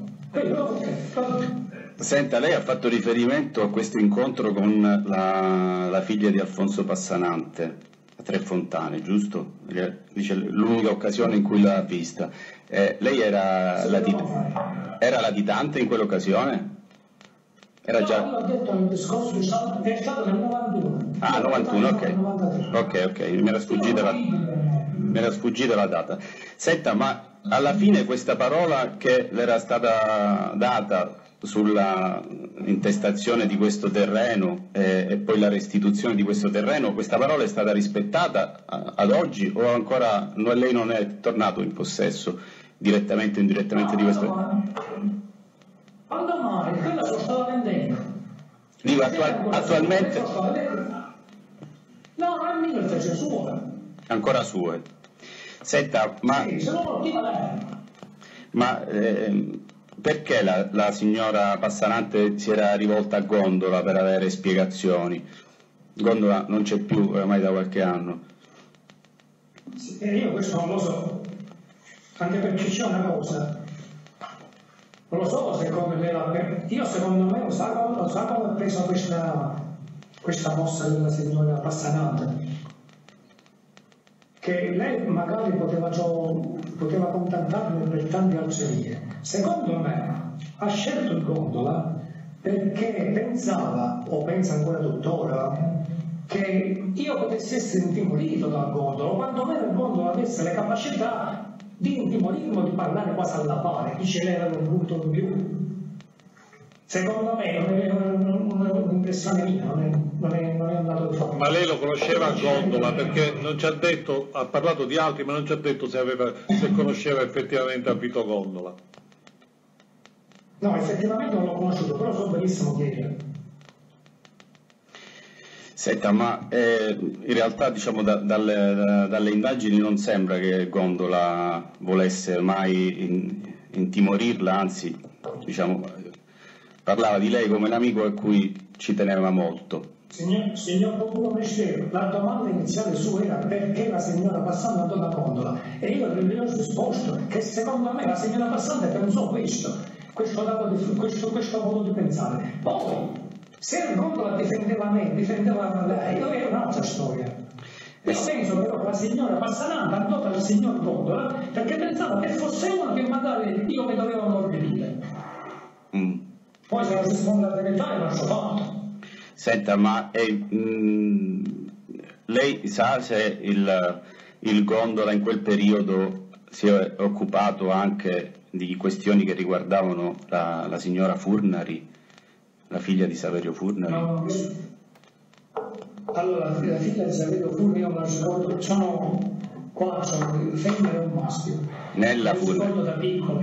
Senta, lei ha fatto riferimento a questo incontro con la figlia di Alfonso Passanante a Tre Fontane, giusto? Dice l'unica occasione in cui l'ha vista. Lei era latitante in quell'occasione? Era già... No, io ho detto il discorso è stato nel 91. Ah, 91, ok, mi era sfuggita la data. Senta, ma alla fine questa parola che le era stata data sulla intestazione di questo terreno e poi la restituzione di questo terreno, questa parola è stata rispettata ad oggi o ancora lei non è tornato in possesso direttamente o indirettamente di questo? Quando mai? Quella lo stava vendendo. Dico attualmente? No, non è mio, è sua. Ancora sue. Senta, ma... Sì, se no lo dico lei. Ma perché la signora Passanante si era rivolta a Gondola per avere spiegazioni? Gondola non c'è più ormai da qualche anno. Sì, io questo non lo so, anche perché c'è una cosa, non lo so se come lei l'ha... Io secondo me lo sa come ha preso questa mossa della signora Passanante, che lei magari poteva contattarmi per tante alzerie. Secondo me ha scelto il Gondola perché pensava, o pensa ancora tuttora, che io potessi essere intimorito dal Gondola, o quantomeno il Gondola avesse le capacità di intimorirmi o di parlare quasi alla pari, dice lei era un punto in più. Secondo me non è un'impressione mia, non è andato di fatto. Ma lei lo conosceva a Gondola, perché non ci ha detto, ha parlato di altri, ma non ci ha detto se conosceva effettivamente a Vito Gondola. No, effettivamente non l'ho conosciuto, però so benissimo chi era. Senta, ma in realtà diciamo dalle indagini non sembra che Gondola volesse mai intimorirla, anzi diciamo, parlava di lei come l'amico a cui ci teneva molto. Signor Pubblico Ministero, la domanda iniziale sua era perché la signora Passante andò da Gondola e io le ho risposto che secondo me la signora Passante pensò questo modo di pensare. Poi, se il Gondola difendeva me, difendeva lei, era un'altra storia. Io penso però che la signora Passanante andò dal signor Gondola perché pensava che fosse uno che magari io mi dovevo ammorbidire. Poi se non risponde alla verità è un altro fatto. Senta, ma lei sa se il Gondola in quel periodo si è occupato anche di questioni che riguardavano la signora Furnari, la figlia di Saverio Furnari? No, allora, la figlia di Saverio Furnari, io me la ricordo, sono un femmina e un maschio. Nella Furnari. Mi ricordo da piccolo.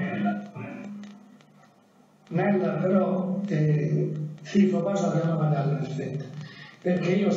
Nella, però, suo padre abbiamo parlato perfetto, perché io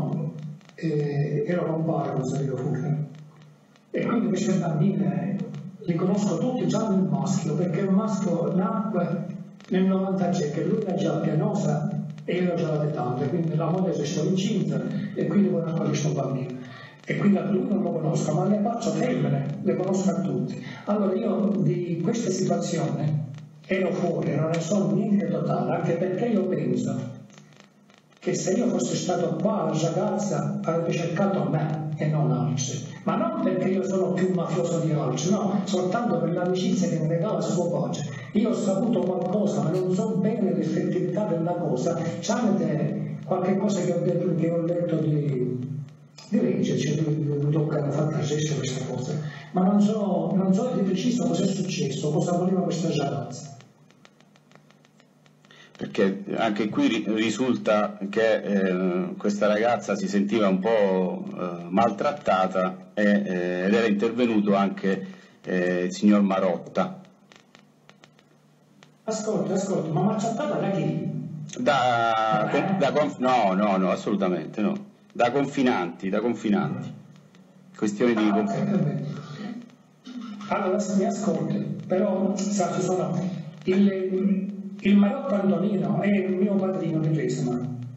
ero compare con Saverio Furnari. E quindi queste bambine li conosco tutti, già nel maschio, perché il maschio nacque nel 93, che lui era già pianosa e io ero già latitante, quindi la moglie si stava incinta e quindi conosco questo bambino. E quindi a lui non lo conosco, ma le faccio femmine, le conosco a tutti. Allora io di questa situazione ero fuori, non ne so niente totale, anche perché io penso che se io fossi stato qua, la ragazza avrebbe cercato me e non altri. Ma non perché io sono più mafioso di altri, no, soltanto per l'amicizia che mi regala suo padre. Io ho saputo qualcosa, ma non so bene l'effettività della cosa, tramite qualche cosa che ho letto di legge, cioè mi toccano fatta accesso a queste cose, ma non so di preciso cosa è successo, cosa voleva questa ragazza. Perché anche qui risulta che questa ragazza si sentiva un po' maltrattata ed era intervenuto anche il signor Marotta. Ascolta, ma maltrattata da chi? No, assolutamente no. Da confinanti. Questioni di confinanti. Allora, mi ascolti, però sa, ci sono il Marotta Antonino è il mio padrino di Resima.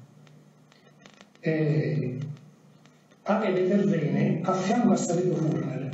Aveva i terreni a fianco a Saverio Furnari.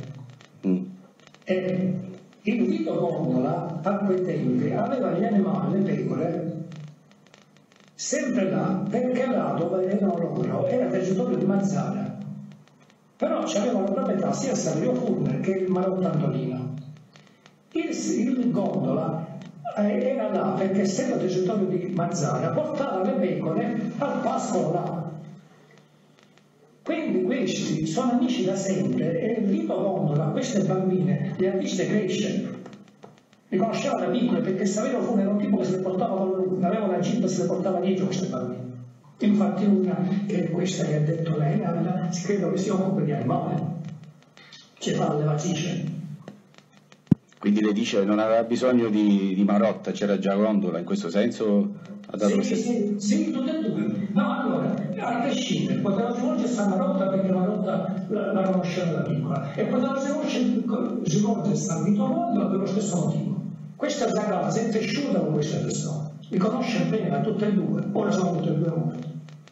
E il Vito Gondola a quei tempi aveva gli animali, le pecore, sempre là, perché là dove erano loro era territorio di Mazzara. Però c'avevano proprietà sia Saverio Furnari che il Marotta Antonino. Il Gondola era là perché essendo territorio di Mazzara portava le pecore al pascolo là. Quindi questi sono amici da sempre e Vito Gondola queste bambine le ha viste crescere, li conosceva da piccole perché Saverio Furnari era un tipo che se le portava con lui, aveva una jeep e se le portava dietro queste bambine. Infatti una che è questa che ha detto lei, si credo che si occupa di animali, ci fa la levatrice. Quindi le dice che non aveva bisogno di Marotta, c'era già Gondola, in questo senso ha dato sì, tutte e due. No, allora, a prescindere, poteva rivolgersi a Marotta perché Marotta la conosceva da piccola e poteva rivolgersi a Vito Gondola per lo stesso motivo. Questa ragazza è cresciuta con questa persona, li conosce bene da tutte e due, ora sono tutte e due morti.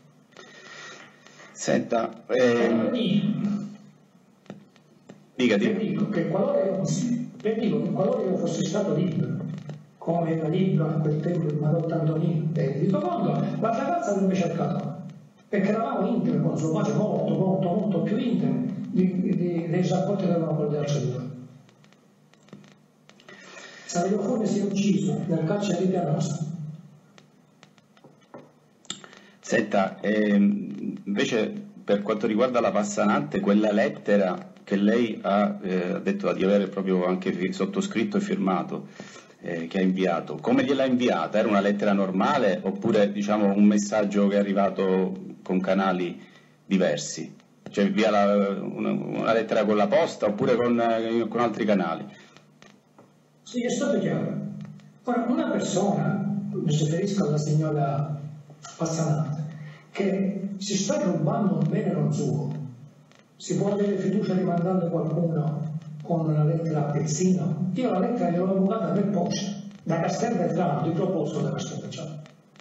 Senta, dica. Dico che qualora io fossi stato libero, come era libero a quel tempo il Marotta Antonino e il Vito Gondola, la ragazza avrebbe cercato, perché eravamo intimi con suo padre, molto più intimi dei rapporti che avevamo con gli altri due. Saverio Furnari si è ucciso nel carcere di Pianosa. Senta, invece per quanto riguarda la Passanante, quella lettera che lei ha detto di avere proprio anche sottoscritto e firmato, che ha inviato, come gliel'ha inviata? Era una lettera normale oppure diciamo un messaggio che è arrivato con canali diversi? Cioè via una lettera con la posta oppure con altri canali? Sì, è stato chiaro. Ora, una persona, mi riferisco alla signora Passanante, che si sta rubando un bene non suo, si può avere fiducia di mandarle qualcuno con una lettera a pezzino? Io la lettera gliel'ho bucata per posta, da Castelvetrano, di proposito da Castelvetrano.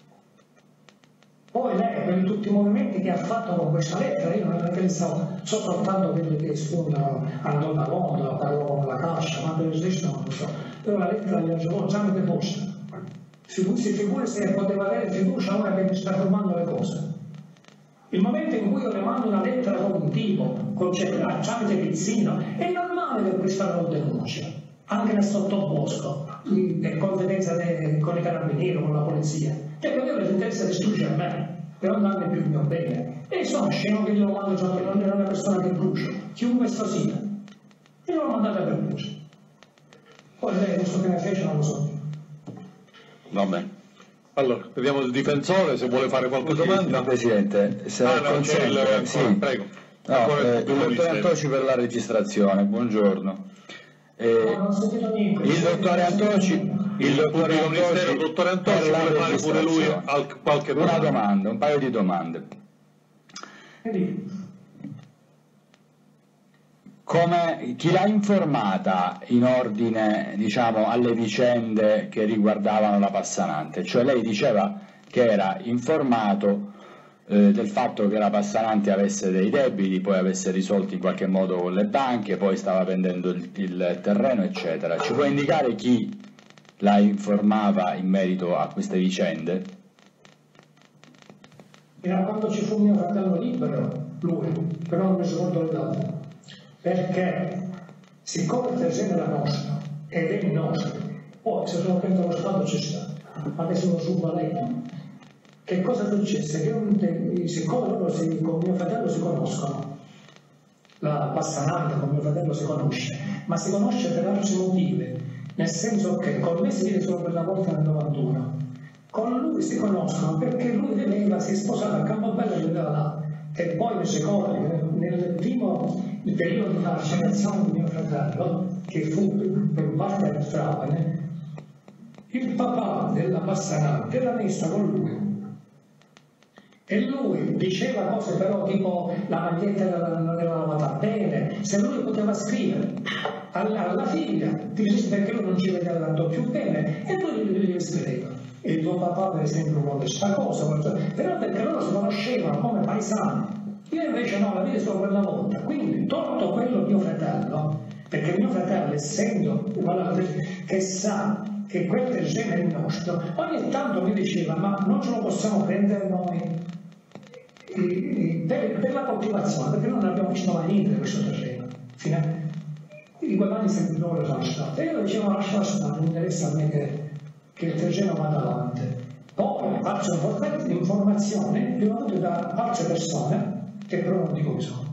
Poi lei, per tutti i movimenti che ha fatto con questa lettera, io non è che ne so soltanto quelli che spuntano andò da Londra, parlò con la Cascia, ma per il resto non lo so. Però la lettera gliela tramite posta. Si figuri se poteva avere fiducia ora che mi sta rubando le cose. Il momento in cui io le mando una lettera con un tipo, tramite pizzino, è normale che questa non denuncia, anche nel sottobosco. per confidenza con i carabinieri o con la polizia, perché aveva l'interesse di distruggere me, per non darmi più il mio bene. E sono scemo che io lo mando, cioè non era una persona che brucia, chiunque esso sia. E l'ho mandata per brucia. Poi lei questo che ne fece non lo so più. Va bene. Allora, vediamo il difensore se vuole fare qualche domanda. No, Presidente, se no, c'è il... sì. Prego. Il dottor Antoci per la registrazione, buongiorno. Non ho sentito niente. Il dottore Antoci, dottore Antoci vuole fare pure lui qualche domanda. Un paio di domande. Chi l'ha informata in ordine, diciamo, alle vicende che riguardavano la Passanante? Cioè lei diceva che era informato del fatto che la Passanante avesse dei debiti, poi avesse risolti in qualche modo con le banche, poi stava vendendo il terreno, eccetera. Ci può indicare chi la informava in merito a queste vicende? Era quando ci fu mio fratello libero, lui, però non mi ricordo le date. Perché siccome il terreno era nostro ed è nostro, poi se sono dentro lo Stato ci sta, adesso lo subvaletto. Che cosa successe? Che siccome loro con mio fratello si conoscono, la Passanante con mio fratello si conosce, ma si conosce per altri motivi, nel senso che con me si vede solo per la volta nel 91, con lui si conoscono perché lui si è sposato a Campobello e viveva là, e poi invece nel primo periodo di carcerazione di mio fratello, che fu per parte del Frauen, il papà della Passanante era messa con lui. E lui diceva cose però tipo la maglietta non era lavata bene, se lui poteva scrivere alla figlia, perché lui non ci vedeva tanto più bene, e lui gli scriveva. E il tuo papà per esempio vuole questa cosa, però perché loro si conoscevano come paesani. Io invece no, la vedi solo quella volta. Quindi tolto quello mio fratello, perché mio fratello essendo che sa che quel terreno è nostro, ogni tanto mi diceva ma non ce lo possiamo prendere noi per la coltivazione, perché noi non abbiamo visto mai niente di questo terreno. I guadagni sempre loro sono stati. E io dicevo lascia stare, non interessa a me che il terreno vada avanti. Poi faccio informazioni venute da altre persone che però non dico chi sono.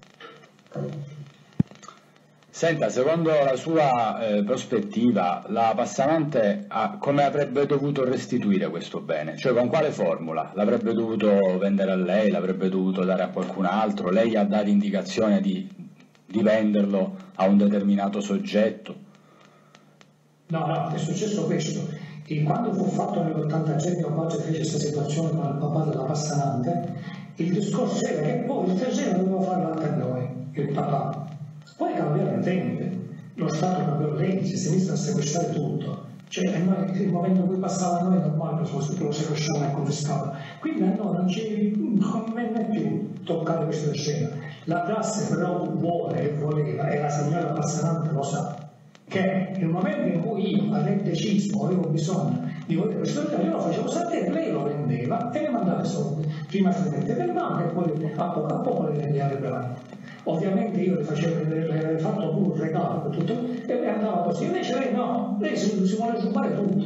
Senta, secondo la sua prospettiva, la Passanante come avrebbe dovuto restituire questo bene? Cioè con quale formula? L'avrebbe dovuto vendere a lei? L'avrebbe dovuto dare a qualcun altro? Lei ha dato indicazione di venderlo a un determinato soggetto? No, è successo questo. E quando fu fatto nell'83 mio padre fece questa situazione con il papà della Passanante, il discorso era che poi il terreno doveva farlo anche a noi, il papà. Poi cambiarono i tempi, lo Stato cambiò legge, si è messo a sequestrare tutto. Cioè il momento in cui passava a noi è normale che lo sequestravano e confiscavano. Quindi a noi non è più toccare questo terreno. La classe però vuole e voleva, e la signora Passanante lo sa, che nel momento in cui io avrei deciso, avevo bisogno di volere questo terreno, io lo facevo sapere, lei lo vendeva e le mandava i soldi. Prima si mette per mano e poi a poco le vendeva per avanti. Ovviamente io le avevo fatto pure un regalo tutto, e andava così. Invece lei no, lei si vuole rubare tutto.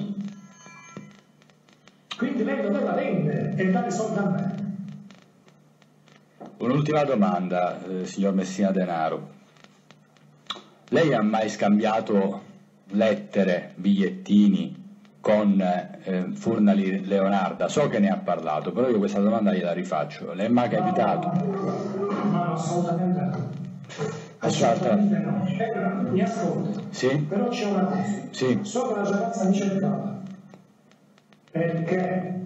Quindi lei doveva vendere e dare soldi a me. Un'ultima domanda, signor Messina Denaro. Lei ha mai scambiato lettere, bigliettini con Furnali Leonarda? So che ne ha parlato, però io questa domanda gliela rifaccio. Le è mai capitato? No, assolutamente no. Assolutamente no. Mi ascolta. Sì? Però c'è una cosa. Sì. So che la ragazza mi cercava. Perché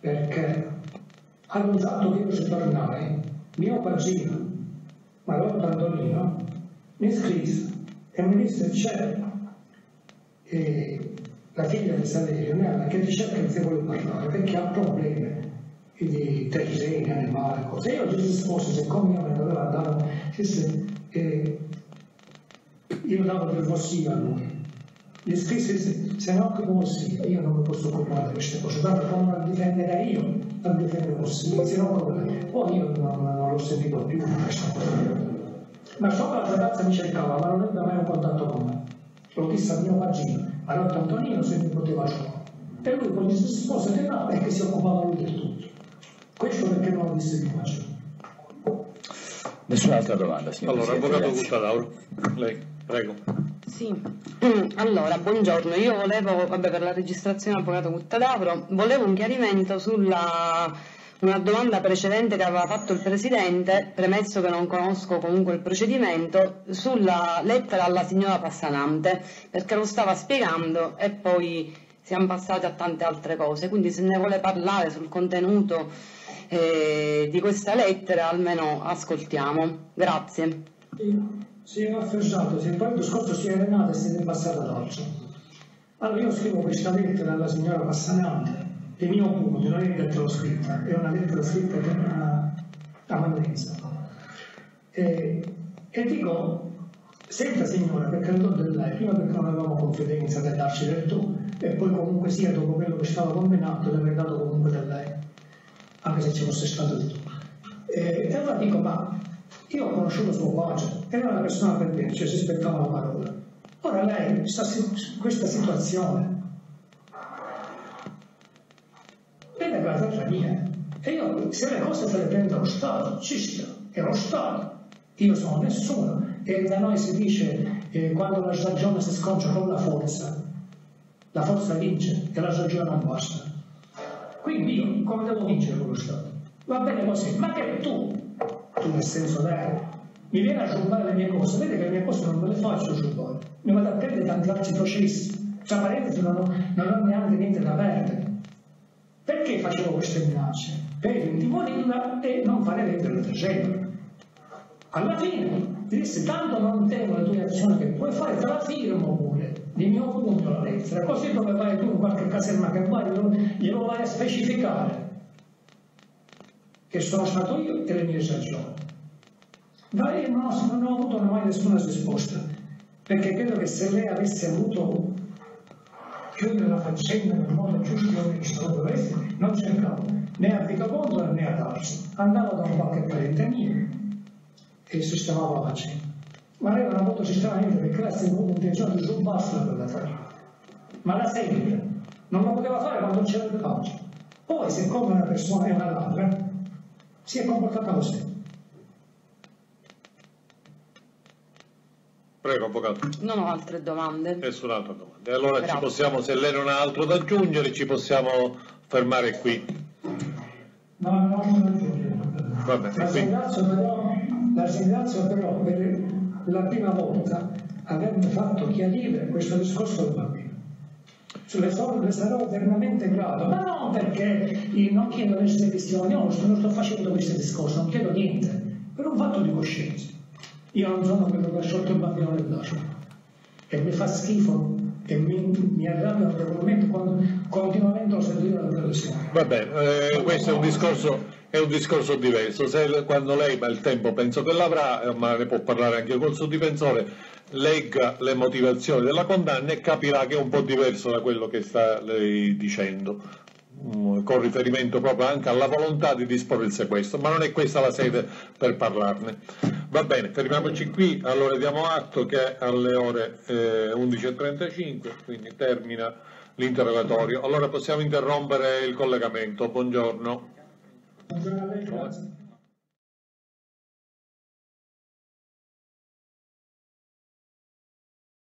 hanno fatto che io ci tornai, mio pagino, Marotto Antonino, mi scrisse e mi disse c'è la figlia di Saverio, Nella, che ti cerca e ti vuole parlare perché ha problemi di terreni, animali, cose. Io gli risposi, siccome io me ne dovevo andare, io davo del fossile a lui. Gli scrissi, se no che fossile, io non mi posso occupare di queste cose, tanto come la difendere io, la difendere fossile, se no come. Poi io non l'ho sentito più questa cosa. Ma so che la ragazza mi cercava, ma non ebbe mai un contatto con me. Lo disse al mio pagino, Allora Antonino se ne poteva giocare. E lui con gli stessi sposi che no, perché si occupava lui del tutto. Questo perché non lo disse di faccio. Nessun'altra domanda, signor Allora, Presidente, avvocato grazie. Cuttadauro, lei, prego. Sì, allora, buongiorno. Io volevo, per la registrazione avvocato Cuttadauro, volevo un chiarimento sulla una domanda precedente che aveva fatto il Presidente, premesso che non conosco comunque il procedimento, sulla lettera alla signora Passanante, perché lo stava spiegando e poi siamo passati a tante altre cose, quindi se ne vuole parlare sul contenuto di questa lettera almeno ascoltiamo. Grazie. Si è affresciato, se poi il discorso si è arenato e si è passato ad altro. Allora io scrivo questa lettera alla signora Passanante, il mio punto, non è che l'ho scritta, è una lettera scritta per una amandenza. E dico, senta signora, perché non do lei, prima perché non avevamo confidenza di darci del tu, e poi comunque sia dopo quello che stava combinato, le avrei dato comunque da lei, anche se ci fosse stato il tu. E allora dico, ma io ho conosciuto suo padre, era una persona per bene, cioè si aspettava la parola. Ora lei sta in questa situazione, vede che la terra è mia, e io se le cose se le prende lo Stato, ci sta, è lo Stato, io sono nessuno, e da noi si dice quando la ragione si sconcia con la forza vince e la ragione non basta. Quindi io come devo vincere con lo Stato? Va bene così, ma che tu nel senso vero, mi viene a rubare le mie cose, vede che le mie cose non me le faccio rubare, mi vado a prendere tanti altri processi, tra parentesi non ho neanche niente da perdere. Perché facevo queste minacce? Per intimorire e non fare vendere le tragedia. Alla fine mi disse, tanto non temo le tue azioni che puoi fare, te la firmo pure, di mio punto la lettera, così dove vai tu in qualche caserma che vai, glielo vai a specificare che sono stato io e le mie ragioni. Ma io non ho avuto mai nessuna risposta, perché credo che se lei avesse avuto chiudere la faccenda nel modo giusto e giusto non cercavo né a Vito Conto né ad Arso, andavo da un qualche parente mio e sistemava la faccenda. Ma lei non ha avuto sistemamente perché lei ha avuto intenzione di rubarsela quella farina. Ma la seguita non lo poteva fare quando c'era il pace. Poi, siccome una persona è una ladra, si è comportata così. Prego, avvocato. Non ho altre domande. Nessun'altra domanda. E allora Grazie. ci possiamo, se lei non ha altro da aggiungere, ci possiamo fermare qui. No, non ho da aggiungere. Va bene, La ringrazio però per la prima volta avermi fatto chiarire questo discorso del bambino. Sulle forme sarò eternamente grato, ma non perché io non chiedo essere cristiano, non sto facendo questo discorso, non chiedo niente, per un fatto di coscienza. Io non sono quello che ha sciolto il bambino nell'acqua e mi fa schifo e mi arrabbio notevolmente quando continuamente ho sentito la televisione. Va bene, questo è un discorso diverso. Quando lei, ma il tempo penso che l'avrà, ma ne può parlare anche col suo difensore, legga le motivazioni della condanna e capirà che è un po' diverso da quello che sta lei dicendo, con riferimento proprio anche alla volontà di disporre il sequestro, ma non è questa la sede per parlarne. Va bene, fermiamoci qui, allora diamo atto che alle ore 11:35, quindi termina l'interrogatorio. Allora possiamo interrompere il collegamento. Buongiorno. Buongiorno a lei, grazie.